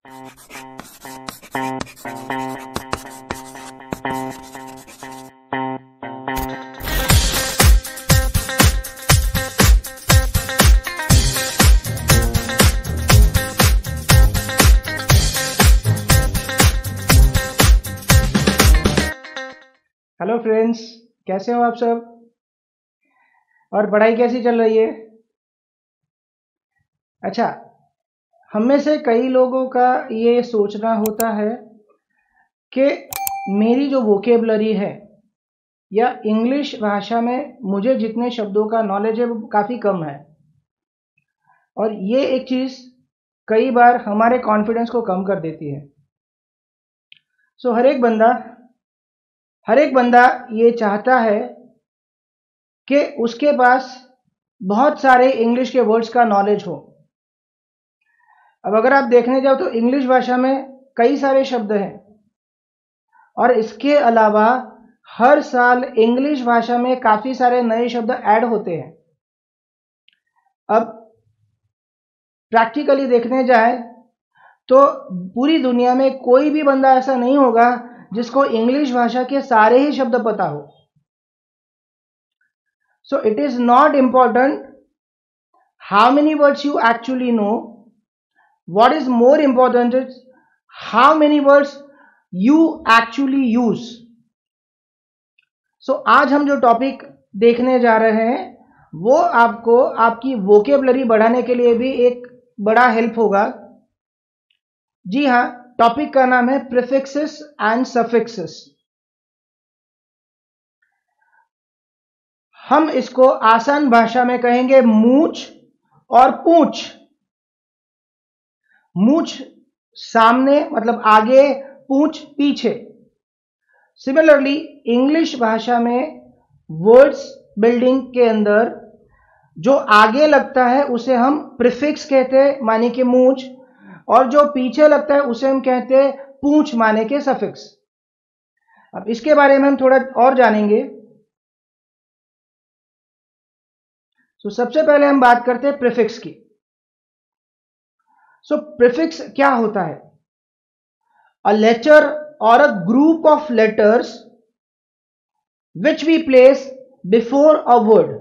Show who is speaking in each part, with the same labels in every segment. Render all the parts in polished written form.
Speaker 1: Hello friends, कैसे हो आप सब? और पढ़ाई कैसी चल रही है? अच्छा, हम में से कई लोगों का ये सोचना होता है कि मेरी जो वोकेबलरी है या इंग्लिश भाषा में मुझे जितने शब्दों का नॉलेज है वो काफ़ी कम है। और ये एक चीज़ कई बार हमारे कॉन्फिडेंस को कम कर देती है। सो हर एक बंदा ये चाहता है कि उसके पास बहुत सारे इंग्लिश के वर्ड्स का नॉलेज हो। अब अगर आप देखने जाओ तो इंग्लिश भाषा में कई सारे शब्द हैं और इसके अलावा हर साल इंग्लिश भाषा में काफ़ी सारे नए शब्द ऐड होते हैं। अब प्रैक्टिकली देखने जाए तो पूरी दुनिया में कोई भी बंदा ऐसा नहीं होगा जिसको इंग्लिश भाषा के सारे ही शब्द पता हो। So it is not important how many words you actually know, what is more important is how many words you actually use. So आज हम जो टॉपिक देखने जा रहे हैं वो आपको आपकी वोकेबलरी बढ़ाने के लिए भी एक बड़ा हेल्प होगा। जी हाँ, टॉपिक का नाम है प्रीफिक्सेस एंड सफिक्सेस। हम इसको आसान भाषा में कहेंगे मूंछ और पूंछ। मूंछ सामने मतलब आगे, पूंछ पीछे। सिमिलरली इंग्लिश भाषा में वर्ड्स बिल्डिंग के अंदर जो आगे लगता है उसे हम प्रीफिक्स कहते हैं माने के मूंछ, और जो पीछे लगता है उसे हम कहते हैं पूंछ माने के सफिक्स। अब इसके बारे में हम थोड़ा और जानेंगे। तो सबसे पहले हम बात करते हैं प्रीफिक्स की। सो प्रीफिक्स क्या होता है? अ लेटर और a group of letters which we place before a word.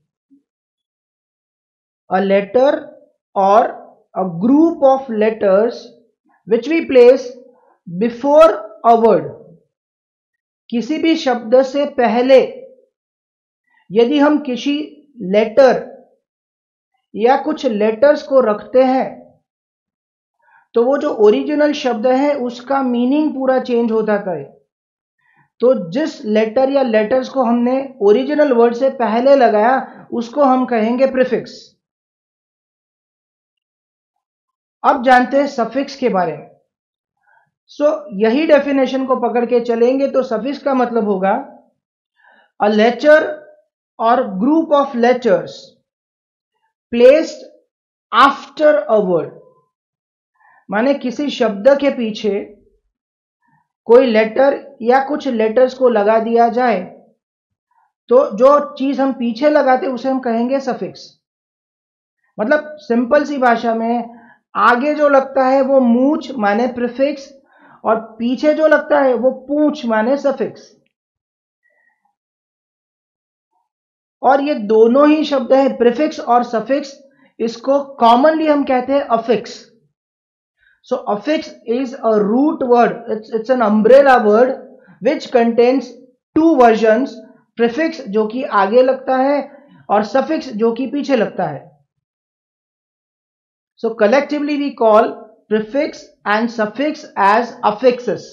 Speaker 1: A letter और a group of letters which we place before a word. किसी भी शब्द से पहले यदि हम किसी लेटर या कुछ लेटर्स को रखते हैं तो वो जो ओरिजिनल शब्द है उसका मीनिंग पूरा चेंज हो जाता है। तो जिस लेटर या लेटर्स को हमने ओरिजिनल वर्ड से पहले लगाया उसको हम कहेंगे प्रीफिक्स। अब जानते हैं सफिक्स के बारे में। यही डेफिनेशन को पकड़ के चलेंगे तो सफिक्स का मतलब होगा अ लेटर और group of letters placed after a word. माने किसी शब्द के पीछे कोई लेटर या कुछ लेटर्स को लगा दिया जाए तो जो चीज हम पीछे लगाते उसे हम कहेंगे सफिक्स। मतलब सिंपल सी भाषा में आगे जो लगता है वो मूंछ माने प्रीफिक्स और पीछे जो लगता है वो पूंछ माने सफिक्स। और ये दोनों ही शब्द है प्रीफिक्स और सफिक्स, इसको कॉमनली हम कहते हैं affix. So affix is a root word. It's an umbrella word which contains two versions. Prefix जो कि आगे लगता है और suffix जो कि पीछे लगता है। So collectively we call prefix and suffix as affixes.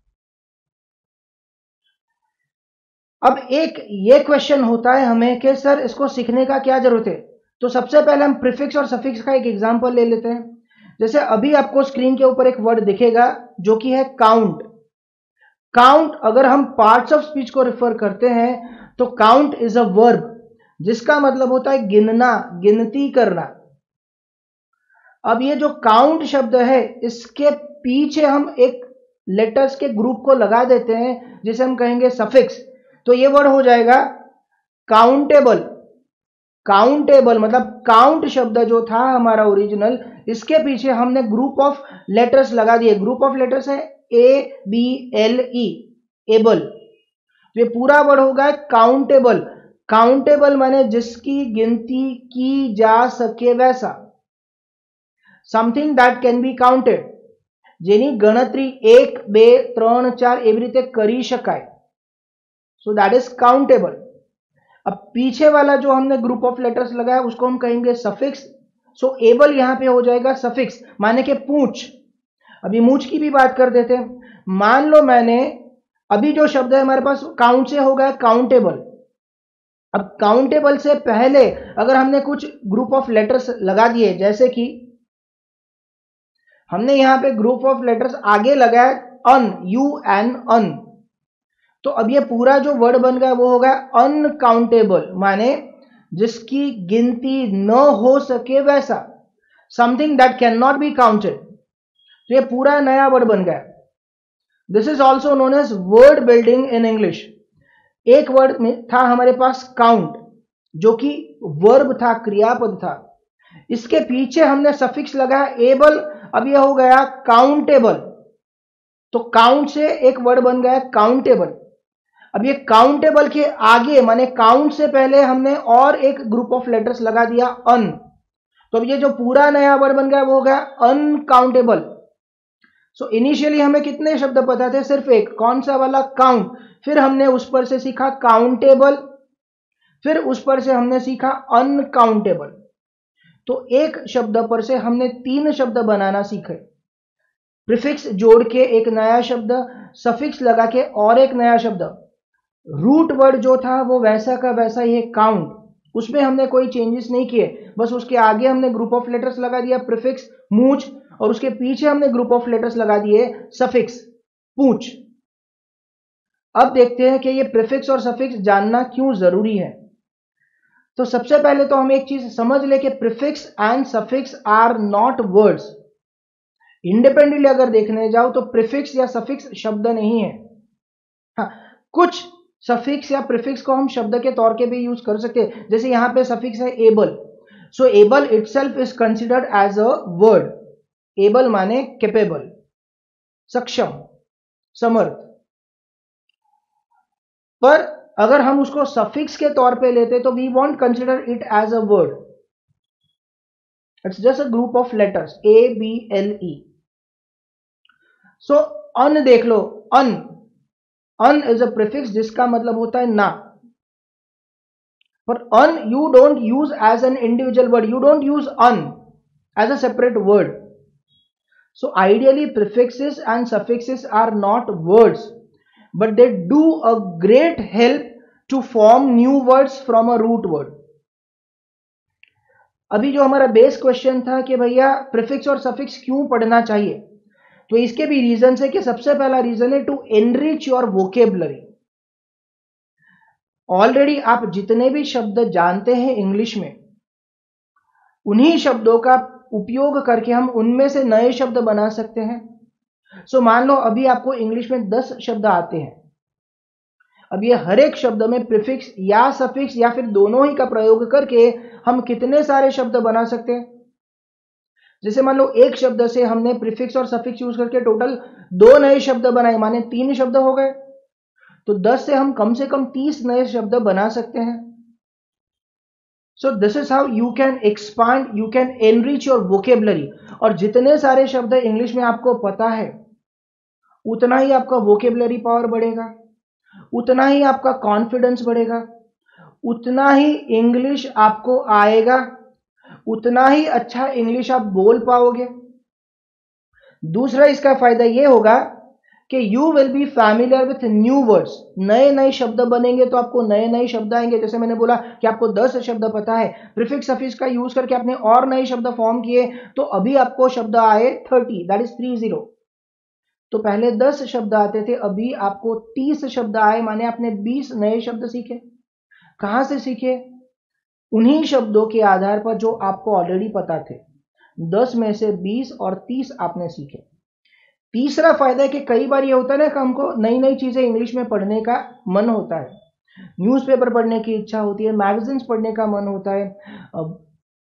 Speaker 1: अब एक ये क्वेश्चन होता है हमें कि सर इसको सीखने का क्या जरूरत है? तो सबसे पहले हम प्रीफिक्स और सफिक्स का एक एग्जांपल ले लेते हैं। जैसे अभी आपको स्क्रीन के ऊपर एक वर्ड दिखेगा जो कि है काउंट। काउंट अगर हम पार्ट्स ऑफ स्पीच को रिफर करते हैं तो काउंट इज अ वर्ब जिसका मतलब होता है गिनना, गिनती करना। अब ये जो काउंट शब्द है इसके पीछे हम एक लेटर्स के ग्रुप को लगा देते हैं जिसे हम कहेंगे सफिक्स। तो ये वर्ड हो जाएगा काउंटेबल। काउंटेबल मतलब काउंट शब्द जो था हमारा ओरिजिनल, इसके पीछे हमने ग्रुप ऑफ लेटर्स लगा दिए। ग्रुप ऑफ लेटर्स है ABLE, एबल। ये पूरा वर्ड होगा काउंटेबल। काउंटेबल माने जिसकी गिनती की जा सके वैसा, something that can be counted, જેની ગણતરી 1 2 3 4 એવી રીતે કરી શકાય। So that is countable. अब पीछे वाला जो हमने ग्रुप ऑफ लेटर्स लगाया उसको हम कहेंगे सफिक्स। सो एबल यहां पे हो जाएगा सफिक्स, माने के पूंछ। अभी मूछ की भी बात कर देते हैं। मान लो मैंने अभी जो शब्द है हमारे पास काउंट से हो गया काउंटेबल। अब काउंटेबल से पहले अगर हमने कुछ ग्रुप ऑफ लेटर्स लगा दिए, जैसे कि हमने यहां पे ग्रुप ऑफ लेटर्स आगे लगाया अन, UN अन, तो अब ये पूरा जो वर्ड बन गया वो हो गया अनकाउंटेबल, माने जिसकी गिनती न हो सके वैसा, something that can not be counted. तो ये पूरा नया वर्ड बन गया। This is also known as word building in English. एक वर्ड में था हमारे पास काउंट, जो कि वर्ब था, क्रियापद था। इसके पीछे हमने सफिक्स लगाया एबल, अब यह हो गया काउंटेबल। तो काउंट से एक वर्ड बन गया काउंटेबल। अब ये काउंटेबल के आगे माने काउंट से पहले हमने और एक ग्रुप ऑफ लेटर्स लगा दिया अन, तो अब ये जो पूरा नया वर्ड बन गया वो हो गया अनकाउंटेबल। सो इनिशियली हमें कितने शब्द पता थे? सिर्फ एक, कौन सा वाला? काउंट। फिर हमने उस पर से सीखा काउंटेबल, फिर उस पर से हमने सीखा अनकाउंटेबल। तो एक शब्द पर से हमने 3 शब्द बनाना सीखे। प्रीफिक्स जोड़ के एक नया शब्द, सफिक्स लगा के और एक नया शब्द। रूट वर्ड जो था वो वैसा का वैसा ही काउंट, उसमें हमने कोई चेंजेस नहीं किए, बस उसके आगे हमने ग्रुप ऑफ लेटर्स लगा दिया प्रीफिक्स मूछ, और उसके पीछे हमने ग्रुप ऑफ लेटर्स लगा दिए सफिक्स पूंछ। अब देखते हैं कि ये प्रीफिक्स और सफिक्स जानना क्यों जरूरी है। तो सबसे पहले तो हम एक चीज समझ ले कि prefix and suffix are not words. Independently अगर देखने जाओ तो प्रीफिक्स या सफिक्स शब्द नहीं है। हाँ, कुछ सफिक्स या प्रीफिक्स को हम शब्द के तौर के भी यूज कर सकते हैं, जैसे यहां पे सफिक्स है able. So able itself is considered as a word. Able माने कैपेबल, सक्षम, समर्थ। पर अगर हम उसको सफिक्स के तौर पे लेते तो we won't consider it as a word, it's just a group of letters ABLE। So um देख लो, अन, अन इज अ प्रीफिक्स जिसका मतलब होता है ना। पर um you don't use as an individual word, you don't use um as a separate word. So ideally prefixes and suffixes are not words, but they do a great help to form new words from a root word। अभी जो हमारा base question था कि भैया prefix और suffix क्यों पढ़ना चाहिए, तो इसके भी रीजन है कि सबसे पहला रीजन है to enrich your vocabulary. Already आप जितने भी शब्द जानते हैं इंग्लिश में, उन्हीं शब्दों का उपयोग करके हम उनमें से नए शब्द बना सकते हैं। सो मान लो अभी आपको इंग्लिश में 10 शब्द आते हैं। अब ये हर एक शब्द में प्रीफिक्स या सफिक्स या फिर दोनों ही का प्रयोग करके हम कितने सारे शब्द बना सकते हैं। जैसे मान लो एक शब्द से हमने प्रीफिक्स और सफिक्स यूज करके टोटल 2 नए शब्द बनाए, माने 3 शब्द हो गए। तो 10 से हम कम 30 नए शब्द बना सकते हैं। So this is how you can expand, you can enrich your vocabulary. और जितने सारे शब्द इंग्लिश में आपको पता है, उतना ही आपका वोकेबलरी पावर बढ़ेगा, उतना ही आपका कॉन्फिडेंस बढ़ेगा, उतना ही इंग्लिश आपको आएगा, उतना ही अच्छा इंग्लिश आप बोल पाओगे। दूसरा इसका फायदा यह होगा कि you will be familiar with new words. नए नए शब्द बनेंगे तो आपको नए नए शब्द आएंगे। जैसे मैंने बोला कि आपको 10 शब्द पता है, प्रीफिक्स सफिक्स का यूज करके आपने और नए शब्द फॉर्म किए, तो अभी आपको शब्द आए 30, दैट इज 30। तो पहले 10 शब्द आते थे, अभी आपको 30 शब्द आए, माने आपने 20 नए शब्द सीखे। कहां से सीखे? उन्हीं शब्दों के आधार पर जो आपको ऑलरेडी पता थे। 10 में से 20 और 30 आपने सीखे। तीसरा फायदा है कि कई बार ये होता है ना कि हमको नई नई चीजें इंग्लिश में पढ़ने का मन होता है, न्यूज़पेपर पढ़ने की इच्छा होती है, मैगजीन्स पढ़ने का मन होता है,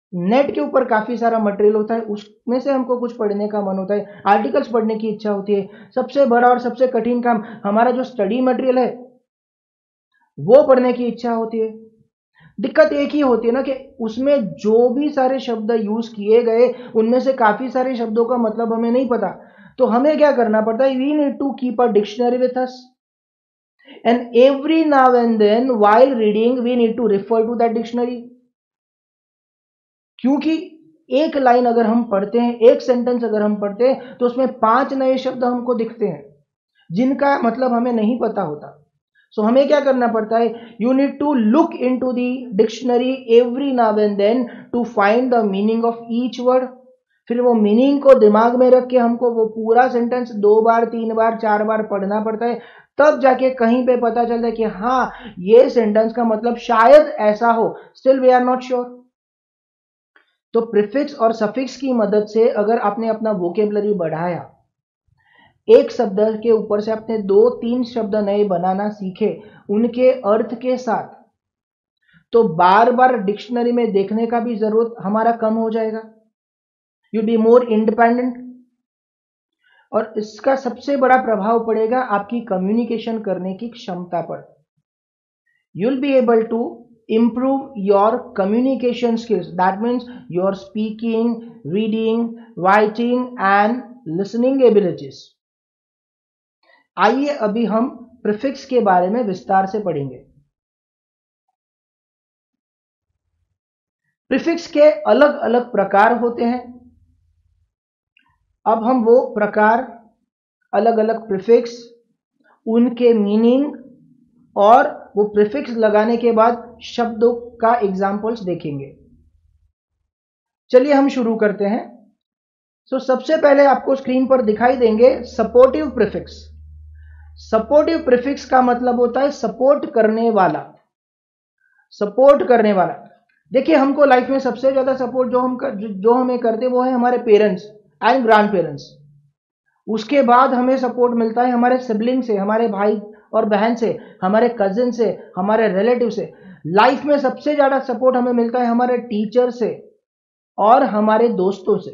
Speaker 1: नेट के ऊपर काफी सारा मटेरियल होता है, उसमें से हमको कुछ पढ़ने का मन होता है, आर्टिकल्स पढ़ने की इच्छा होती है। सबसे बड़ा और सबसे कठिन काम हमारा जो स्टडी मटेरियल है वो पढ़ने की इच्छा होती है। दिक्कत एक ही होती है ना कि उसमें जो भी सारे शब्द यूज किए गए उनमें से काफी सारे शब्दों का मतलब हमें नहीं पता। तो हमें क्या करना पड़ता है, we need to keep a dictionary with us and every now and then while reading we need to refer to that dictionary. क्योंकि एक लाइन अगर हम पढ़ते हैं, एक सेंटेंस अगर हम पढ़ते हैं, तो उसमें 5 नए शब्द हमको दिखते हैं जिनका मतलब हमें नहीं पता होता। सो हमें क्या करना पड़ता है, you need to look into the dictionary every now and then to find the meaning of each word. फिर वो मीनिंग को दिमाग में रख के हमको वो पूरा सेंटेंस 2 बार 3 बार 4 बार पढ़ना पड़ता है, तब जाके कहीं पे पता चलता है कि हाँ ये सेंटेंस का मतलब शायद ऐसा हो, still we are not sure. तो प्रीफिक्स और सफिक्स की मदद से अगर आपने अपना वोकेबलरी बढ़ाया, एक शब्द के ऊपर से आपने 2-3 शब्द नए बनाना सीखे उनके अर्थ के साथ, तो बार बार डिक्शनरी में देखने का भी जरूरत हमारा कम हो जाएगा। You be more independent. और इसका सबसे बड़ा प्रभाव पड़ेगा आपकी कम्युनिकेशन करने की क्षमता पर। you'll be able to improve your communication skills. That means your speaking, reading, writing and listening abilities. आइए अभी हम प्रीफिक्स के बारे में विस्तार से पढ़ेंगे। प्रीफिक्स के अलग अलग प्रकार होते हैं। अब हम वो प्रकार, अलग अलग प्रीफिक्स, उनके मीनिंग और वो प्रीफिक्स लगाने के बाद शब्दों का एग्जाम्पल्स देखेंगे। चलिए हम शुरू करते हैं। सबसे पहले आपको स्क्रीन पर दिखाई देंगे सपोर्टिव प्रीफिक्स। सपोर्टिव प्रीफिक्स का मतलब होता है सपोर्ट करने वाला। सपोर्ट करने वाला, देखिए हमको लाइफ में सबसे ज्यादा सपोर्ट जो हमें करते वो है हमारे पेरेंट्स एंड ग्रैंड पेरेंट्स। उसके बाद हमें सपोर्ट मिलता है हमारे सिबलिंग से, हमारे भाई और बहन से, हमारे कजिन से, हमारे रिलेटिव से। लाइफ में सबसे ज्यादा सपोर्ट हमें मिलता है हमारे टीचर से और हमारे दोस्तों से।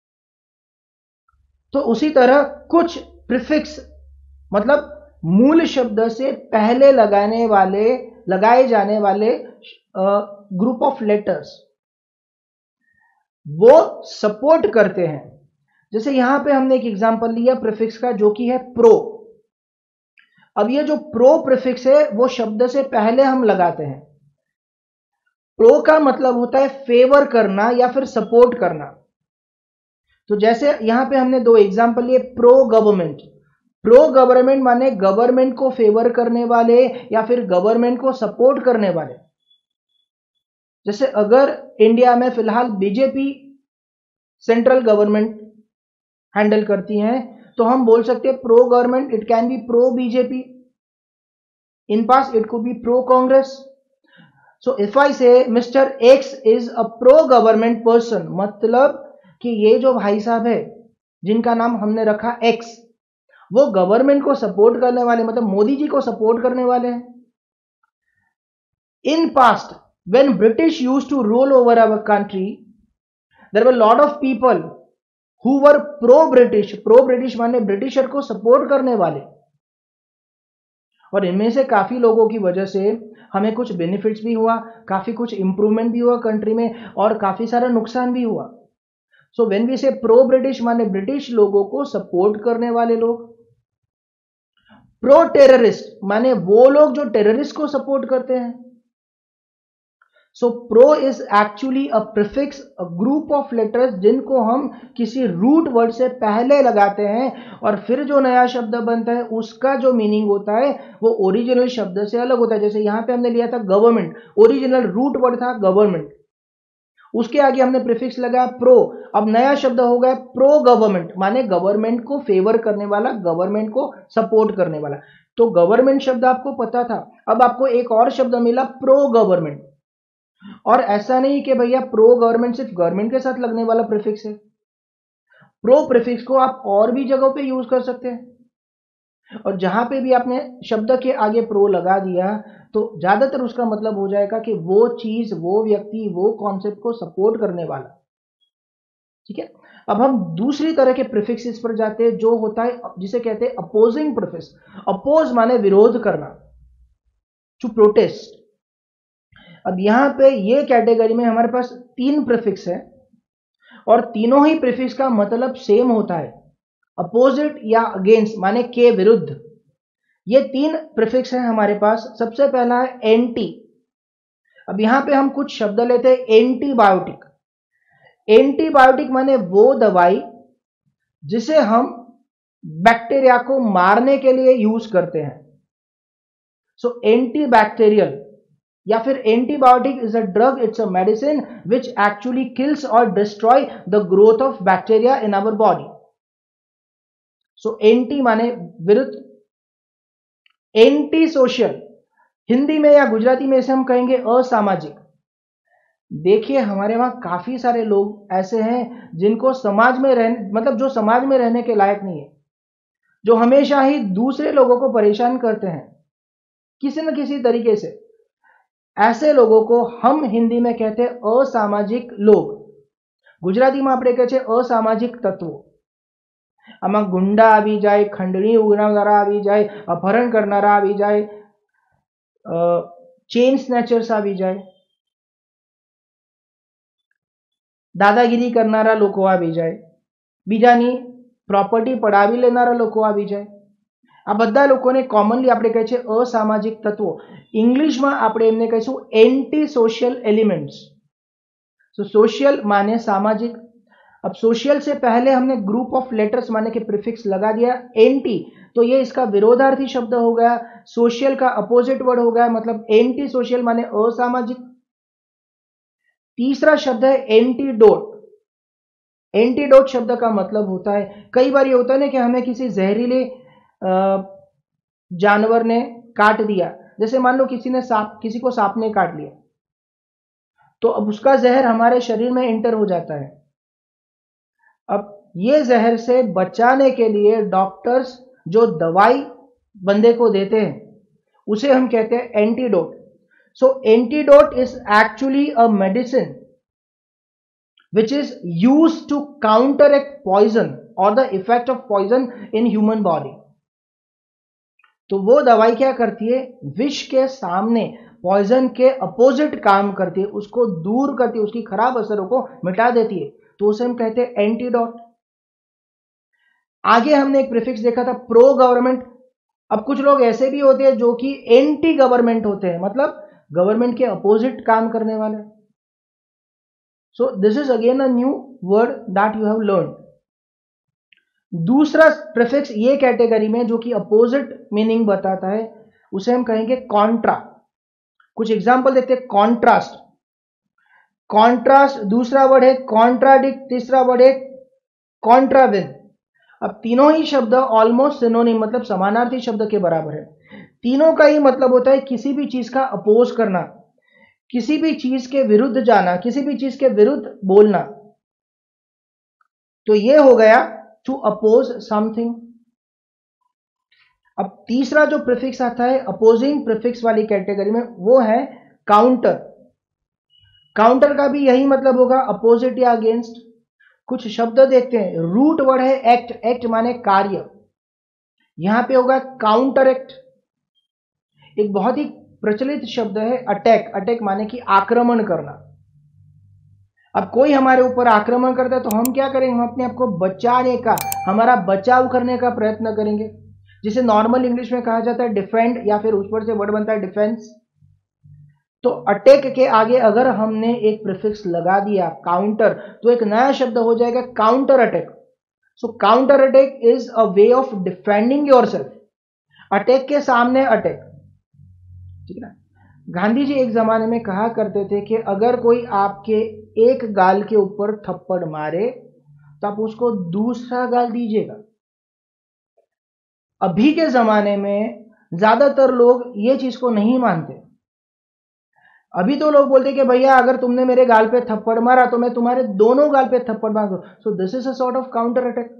Speaker 1: तो उसी तरह कुछ प्रीफिक्स मतलब मूल शब्द से पहले लगाए जाने वाले ग्रुप ऑफ लेटर्स वो सपोर्ट करते हैं। जैसे यहां पे हमने एक एग्जांपल लिया प्रीफिक्स का जो कि है प्रो। अब ये जो प्रो प्रीफिक्स है वो शब्द से पहले हम लगाते हैं। प्रो का मतलब होता है फेवर करना या फिर सपोर्ट करना। तो जैसे यहां पे हमने 2 एग्जांपल लिए, प्रो गवर्नमेंट। प्रो गवर्नमेंट माने गवर्नमेंट को फेवर करने वाले या फिर गवर्नमेंट को सपोर्ट करने वाले। जैसे अगर इंडिया में फिलहाल बीजेपी सेंट्रल गवर्नमेंट हैंडल करती हैं तो हम बोल सकते हैं pro government, it can be pro BJP, in past it could be pro Congress. So if I say mister X is a pro government person, मतलब कि ये जो भाई साहब है जिनका नाम हमने रखा एक्स, वो गवर्नमेंट को सपोर्ट करने वाले, मतलब मोदी जी को सपोर्ट करने वाले हैं। In past when British used to rule over our country, there were a lot of people who were pro-British. Pro-British माने ब्रिटिशर को सपोर्ट करने वाले। और इनमें से काफी लोगों की वजह से हमें कुछ बेनिफिट्स भी हुआ, काफी कुछ इंप्रूवमेंट भी हुआ कंट्री में, और काफी सारा नुकसान भी हुआ। So when we say pro British माने ब्रिटिश लोगों को सपोर्ट करने वाले लोग। प्रो टेररिस्ट माने वो लोग जो टेररिस्ट को सपोर्ट करते हैं। So pro is actually a prefix, a group of letters जिनको हम किसी रूट वर्ड से पहले लगाते हैं और फिर जो नया शब्द बनता है उसका जो मीनिंग होता है वो ओरिजिनल शब्द से अलग होता है। जैसे यहां पे हमने लिया था गवर्नमेंट, ओरिजिनल रूट वर्ड था गवर्नमेंट, उसके आगे हमने प्रीफिक्स लगाया प्रो, अब नया शब्द हो गया प्रो गवर्नमेंट माने गवर्नमेंट को फेवर करने वाला, गवर्नमेंट को सपोर्ट करने वाला। तो गवर्नमेंट शब्द आपको पता था, अब आपको एक और शब्द मिला प्रो गवर्नमेंट। और ऐसा नहीं कि भैया प्रो गवर्नमेंट सिर्फ गवर्नमेंट के साथ लगने वाला प्रीफिक्स है। प्रो प्रीफिक्स को आप और भी जगहों पे यूज कर सकते हैं, और जहां पे भी आपने शब्द के आगे प्रो लगा दिया तो ज्यादातर उसका मतलब हो जाएगा कि वो चीज, वो व्यक्ति, वो कॉन्सेप्ट को सपोर्ट करने वाला। ठीक है, अब हम दूसरी तरह के प्रीफिक्सेस पर जाते हैं जो होता है जिसे कहते हैं अपोजिंग प्रीफिक्स। अपोज माने विरोध करना, टू प्रोटेस्ट। अब यहां पे ये कैटेगरी में हमारे पास 3 प्रीफिक्स है और तीनों ही प्रीफिक्स का मतलब सेम होता है, अपोजिट या अगेंस्ट माने के विरुद्ध। ये 3 प्रीफिक्स है हमारे पास। सबसे पहला है एंटी। अब यहां पे हम कुछ शब्द लेते हैं, एंटीबायोटिक। एंटीबायोटिक माने वो दवाई जिसे हम बैक्टीरिया को मारने के लिए यूज करते हैं। सो एंटीबैक्टीरियल या फिर antibiotic is a drug, it's a medicine which actually kills or destroy the growth of bacteria in our body. So anti माने विरुद्ध। एंटी सोशल, हिंदी में या गुजराती में इसे हम कहेंगे असामाजिक। देखिए हमारे वहां काफी सारे लोग ऐसे हैं जिनको समाज में रहने, मतलब जो समाज में रहने के लायक नहीं है, जो हमेशा ही दूसरे लोगों को परेशान करते हैं किसी न किसी तरीके से। ऐसे लोगों को हम हिंदी में कहते हैं असामाजिक लोग, गुजराती में આપણે કહે છે અસામાજિક તત્વો। આમાં ગુંડા આવી જાય, ખંડણી ઉગનારા આવી જાય, અપહરણ કરનારા આવી જાય, ચેન સ્નેચર્સ આવી જાય, દાદાગીરી કરનારા લોકો આવી જાય, બીજાની પ્રોપર્ટી પડાવી લેનારા લોકો આવી જાય। આ બધા લોકોને કોમનલી આપણે કહે છે અસામાજિક તત્વો। इंग्लिशમાં આપણે એમને કહીશું anti social elements. So social माने सामाजिक। अब सोशल से पहले हमने ग्रुप ऑफ लेटर्स माने के प्रीफिक्स लगा दिया एंटी, तो ये इसका विरोधार्थी शब्द हो गया, सोशल का अपोजिट वर्ड हो गया, मतलब एंटी सोशल माने असामाजिक। तीसरा शब्द है एंटीडोट। एंटीडोट शब्द का मतलब होता है, कई बार ये होता है ना कि हमें किसी जहरीले जानवर ने काट दिया, जैसे मान लो किसी को सांप ने काट लिया, तो अब उसका जहर हमारे शरीर में एंटर हो जाता है। अब ये जहर से बचाने के लिए डॉक्टर्स जो दवाई बंदे को देते हैं उसे हम कहते हैं antidote. So antidote is actually a medicine which is used to counteract poison or the effect of poison in human body। तो वो दवाई क्या करती है, विष के सामने पॉइजन के अपोजिट काम करती है, उसको दूर करती है, उसकी खराब असरों को मिटा देती है, तो उसे हम कहते हैं एंटीडोट। आगे हमने एक प्रीफिक्स देखा था प्रो गवर्नमेंट। अब कुछ लोग ऐसे भी होते हैं जो कि एंटी गवर्नमेंट होते हैं, मतलब गवर्नमेंट के अपोजिट काम करने वाले। So this is again a new word that you have learned। दूसरा प्रीफिक्स ये कैटेगरी में जो कि अपोजिट मीनिंग बताता है उसे हम कहेंगे कॉन्ट्रा। कुछ एग्जांपल देखते हैं। कॉन्ट्रास्ट, कॉन्ट्रास्ट दूसरा वर्ड है, कॉन्ट्राडिक्ट तीसरा वर्ड है, कॉन्ट्राविन। अब तीनों ही शब्द ऑलमोस्ट सिनोनिम मतलब समानार्थी शब्द के बराबर है। तीनों का ही मतलब होता है किसी भी चीज का अपोज करना, किसी भी चीज के विरुद्ध जाना, किसी भी चीज के विरुद्ध बोलना। तो ये हो गया टू अपोज समथिंग। अब तीसरा जो प्रीफिक्स आता है अपोजिंग प्रीफिक्स वाली कैटेगरी में वो है काउंटर। काउंटर का भी यही मतलब होगा, अपोजिट या अगेंस्ट। कुछ शब्द देखते हैं। रूट वर्ड है एक्ट। एक्ट माने कार्य, यहां पे होगा काउंटर एक्ट। एक बहुत ही प्रचलित शब्द है अटैक। अटैक माने कि आक्रमण करना। अब कोई हमारे ऊपर आक्रमण करता है तो हम क्या करेंगे, हम अपने आप को बचाने का, हमारा बचाव करने का प्रयत्न करेंगे, जिसे नॉर्मल इंग्लिश में कहा जाता है डिफेंड, या फिर उस पर से वर्ड बनता है डिफेंस। तो अटैक के आगे अगर हमने एक प्रीफिक्स लगा दिया काउंटर, तो एक नया शब्द हो जाएगा counter attack. So counter attack is a way of defending yourself. Attack के सामने अटैक, ठीक है। गांधी जी एक जमाने में कहा करते थे कि अगर कोई आपके एक गाल के ऊपर थप्पड़ मारे तो आप उसको दूसरा गाल दीजिएगा। अभी के जमाने में ज्यादातर लोग ये चीज को नहीं मानते। अभी तो लोग बोलते कि भैया अगर तुमने मेरे गाल पे थप्पड़ मारा तो मैं तुम्हारे दोनों गाल पे थप्पड़ मार दूं। So this is a sort of counter attack.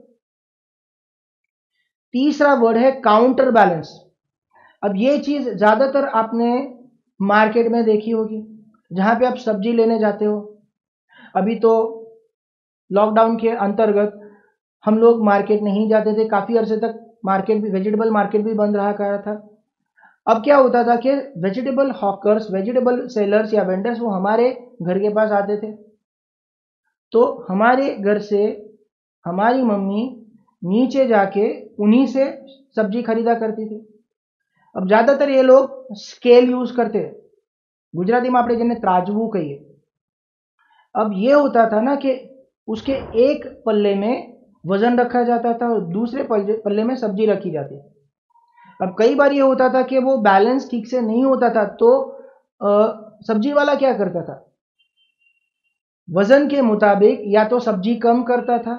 Speaker 1: तीसरा वर्ड है काउंटर बैलेंस। अब ये चीज ज्यादातर आपने मार्केट में देखी होगी, जहां पे आप सब्जी लेने जाते हो। अभी तो लॉकडाउन के अंतर्गत हम लोग मार्केट नहीं जाते थे, काफी अरसे तक मार्केट भी, वेजिटेबल मार्केट भी बंद रहा करा था। अब क्या होता था कि वेजिटेबल हॉकर्स, वेजिटेबल सेलर्स या वेंडर्स वो हमारे घर के पास आते थे, तो हमारे घर से हमारी मम्मी नीचे जाके उन्हीं से सब्जी खरीदा करती थी। अब ज्यादातर ये लोग स्केल यूज करते, गुजराती में આપણે જેને ત્રાજવું કહીએ। अब ये होता था ना कि उसके एक पल्ले में वजन रखा जाता था और दूसरे पल्ले में सब्जी रखी जाती थी। अब कई बार ये होता था कि वो बैलेंस ठीक से नहीं होता था, तो सब्जी वाला क्या करता था, वजन के मुताबिक या तो सब्जी कम करता था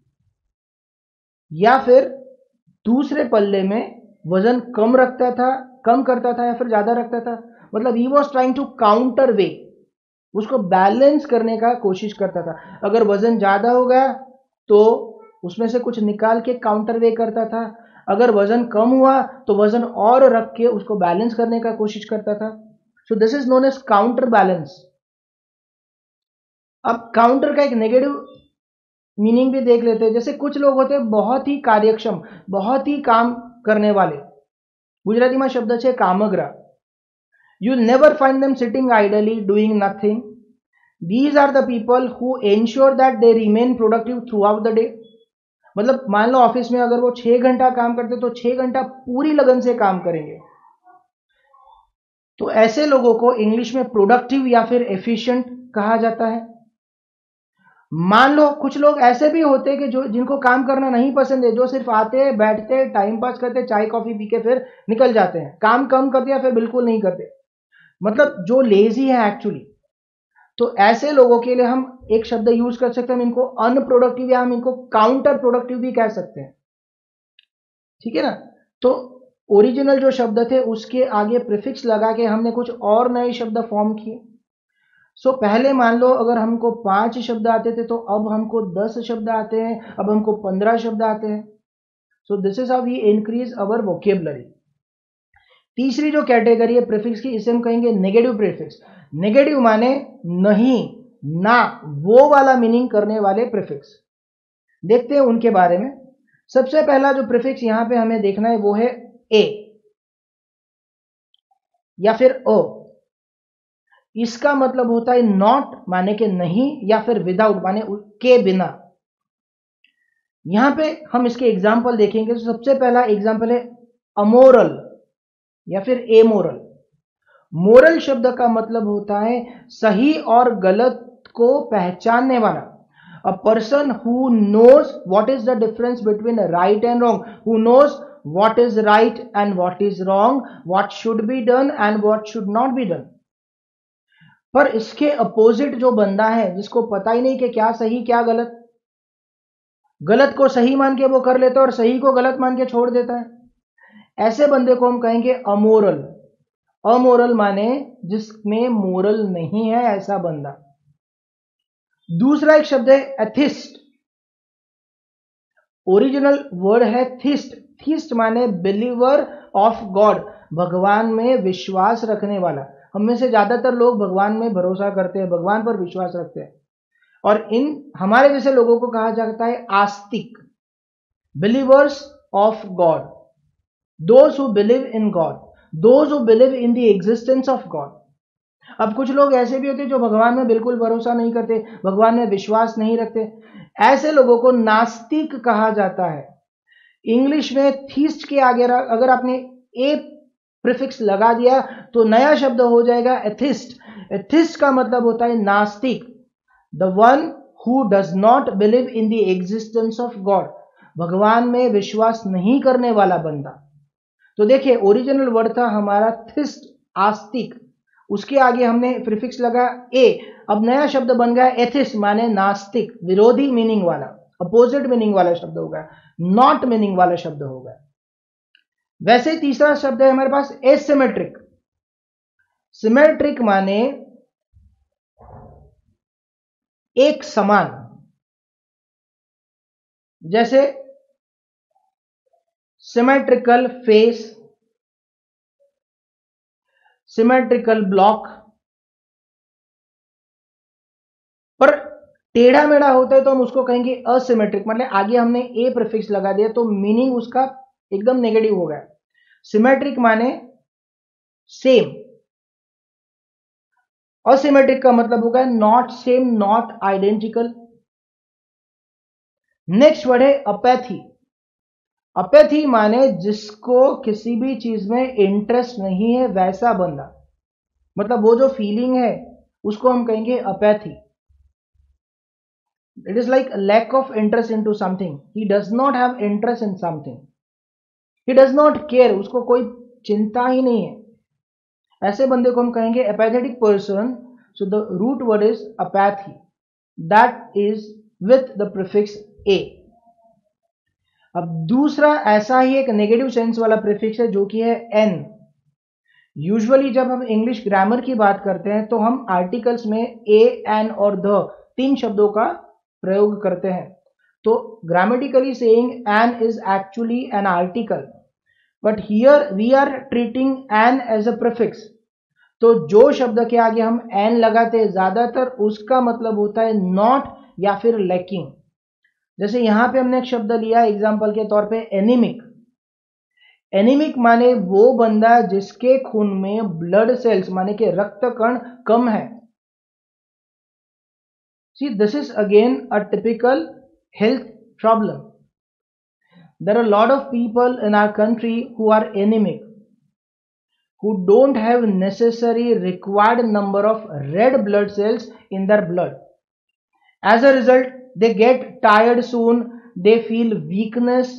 Speaker 1: या फिर दूसरे पल्ले में वजन कम रखता था, कम करता था या फिर ज्यादा रखता था। मतलब he was trying to counter weigh, उसको बैलेंस करने का कोशिश करता था। अगर वजन ज्यादा हो गया तो उसमें से कुछ निकाल के काउंटर वे करता था, अगर वजन कम हुआ तो वजन और रख के उसको बैलेंस करने का कोशिश करता था। So this is known as counter balance. अब काउंटर का एक नेगेटिव मीनिंग भी देख लेते हैं। जैसे कुछ लोग होते हैं बहुत ही कार्यक्षम, बहुत ही काम करने वाले, गुजराती में शब्द है कामग्रा। You never find them sitting idly doing nothing. These are the people who ensure that they remain productive throughout the day. मतलब मान लो ऑफिस में अगर वो 6 घंटा काम करते तो 6 घंटा पूरी लगन से काम करेंगे। तो ऐसे लोगों को इंग्लिश में प्रोडक्टिव या फिर एफिशिएंट कहा जाता है। मान लो कुछ लोग ऐसे भी होते हैं कि जो जिनको काम करना नहीं पसंद है, जो सिर्फ आते हैं, बैठते हैं, टाइम पास करते हैं, चाय कॉफी पी के फिर निकल जाते हैं, काम कम करते या फिर बिल्कुल नहीं करते, मतलब जो लेजी है एक्चुअली। तो ऐसे लोगों के लिए हम एक शब्द यूज कर सकते हैं, हम इनको अनप्रोडक्टिव या हम इनको काउंटर प्रोडक्टिव भी कह सकते हैं। ठीक है ना। तो ओरिजिनल जो शब्द थे उसके आगे प्रीफिक्स लगा के हमने कुछ और नए शब्द फॉर्म किए। सो पहले मान लो अगर हमको 5 शब्द आते थे तो अब हमको 10 शब्द आते हैं, अब हमको 15 शब्द आते हैं। So this is how we increase our vocabulary. तीसरी जो कैटेगरी है प्रीफिक्स की, इसे हम कहेंगे नेगेटिव प्रीफिक्स। नेगेटिव माने नहीं, ना, वो वाला मीनिंग करने वाले प्रीफिक्स। देखते हैं उनके बारे में। सबसे पहला जो प्रीफिक्स यहां पे हमें देखना है वो है ए या फिर ओ। इसका मतलब होता है नॉट माने के नहीं, या फिर विदाउट माने के बिना। यहां पे हम इसके एग्जाम्पल देखेंगे। तो सबसे पहला एग्जाम्पल है अमोरल या फिर एमोरल। मोरल शब्द का मतलब होता है सही और गलत को पहचानने वाला। A person who knows what is the difference between right and wrong, who knows what is right and what is wrong, what should be done and what should not be done. पर इसके opposite जो बंदा है जिसको पता ही नहीं कि क्या सही क्या गलत, गलत को सही मान के वो कर लेता है और सही को गलत मान के छोड़ देता है, ऐसे बंदे को हम कहेंगे अमोरल। अमोरल माने जिसमें मोरल नहीं है, ऐसा बंदा। दूसरा एक शब्द है एथिस्ट। ओरिजिनल वर्ड है थिस्ट। थिस्ट माने बिलीवर ऑफ गॉड, भगवान में विश्वास रखने वाला। हम में से ज्यादातर लोग भगवान में भरोसा करते हैं, भगवान पर विश्वास रखते हैं, और इन हमारे जैसे लोगों को कहा जाता है आस्तिक, believers of God, those who believe in God, those who believe in the existence of God. अब कुछ लोग ऐसे भी होते हैं जो भगवान में बिल्कुल भरोसा नहीं करते, भगवान में विश्वास नहीं रखते, ऐसे लोगों को नास्तिक कहा जाता है। इंग्लिश में थीस्ट के आगे अगर आपने ए प्रीफिक्स लगा दिया तो नया शब्द हो जाएगा एथिस्ट। एथिस्ट का मतलब होता है नास्तिक, the one who does not believe in the existence of God, भगवान में विश्वास नहीं करने वाला बंदा। तो देखिए ओरिजिनल वर्ड था हमारा थिस्ट, आस्तिक, उसके आगे हमने प्रीफिक्स लगा ए। अब नया शब्द बन गया एथिस्ट माने नास्तिक, विरोधी मीनिंग वाला, अपोजिट मीनिंग वाला शब्द होगा, नॉट मीनिंग वाला शब्द होगा। वैसे ही तीसरा शब्द है हमारे पास एसिमेट्रिक। सिमेट्रिक माने एक समान, जैसे सिमेट्रिकल फेस, सिमेट्रिकल ब्लॉक। पर टेढ़ा मेढ़ा होता है तो हम उसको कहेंगे असिमेट्रिक, मतलब आगे हमने ए प्रीफिक्स लगा दिया तो मीनिंग उसका एकदम नेगेटिव हो गया। सिमेट्रिक माने सेम, असिमेट्रिक का मतलब होगा not same, not identical. Next word है अपैथी। अपैथी माने जिसको किसी भी चीज में इंटरेस्ट नहीं है वैसा बंदा, मतलब वो जो फीलिंग है उसको हम कहेंगे apathy. It is like lack of interest into something, he does not have interest in something, he does not care, उसको कोई चिंता ही नहीं है, ऐसे बंदे को हम कहेंगे apathetic person. So the root word is apathy, that is with the prefix A. अब दूसरा ऐसा ही एक नेगेटिव सेंस वाला प्रीफिक्स है जो कि है एन। यूजुअली जब हम इंग्लिश ग्रामर की बात करते हैं तो हम आर्टिकल्स में ए, एन और द तीन शब्दों का प्रयोग करते हैं। तो grammatically saying an is actually an article, but here we are treating an as a prefix. तो जो शब्द के आगे हम एन लगाते हैं ज्यादातर उसका मतलब होता है नॉट या फिर लैकिंग। जैसे यहां पे हमने एक शब्द लिया एग्जांपल के तौर पे एनीमिक। एनीमिक माने वो बंदा जिसके खून में ब्लड सेल्स माने के रक्त कण कम है। See, this is again a typical health problem. There are a lot of people in our country who are anemic, who don't have necessary required number of red blood cells in their blood. As a result, they get tired soon, they feel weakness.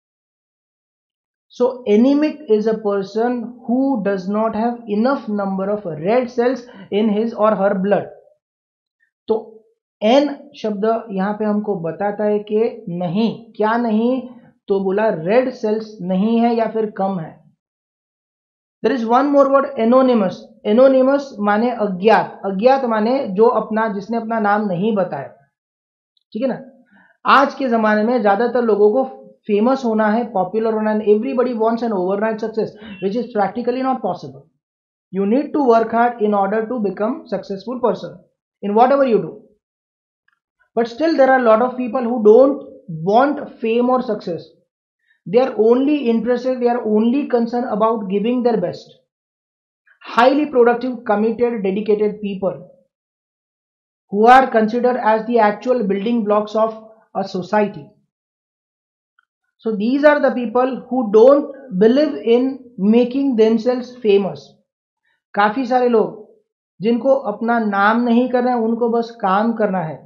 Speaker 1: So anemic is a person who does not have enough number of red cells in his or her blood. तो an शब्द यहां पे हमको बताता है कि नहीं, क्या नहीं, तो बोला रेड सेल्स नहीं है या फिर कम है। There is one more word anonymous. Anonymous माने अज्ञात, अज्ञात माने जो अपना, जिसने अपना नाम नहीं बताया, ठीक है ना। आज के जमाने में ज्यादातर लोगों को फेमस होना है, पॉपुलर होना है, everybody wants an overnight success which is practically not possible. You need to work hard in order to become successful person in whatever you do. But still there are a lot of people who don't want fame or success. They are only interested, they are only concerned about giving their best. Highly productive, committed, dedicated people who are considered as the actual building blocks of a society. So these are the people who don't believe in making themselves famous. काफी सारे लोग जिनको अपना नाम नहीं करना है, उनको बस काम करना है।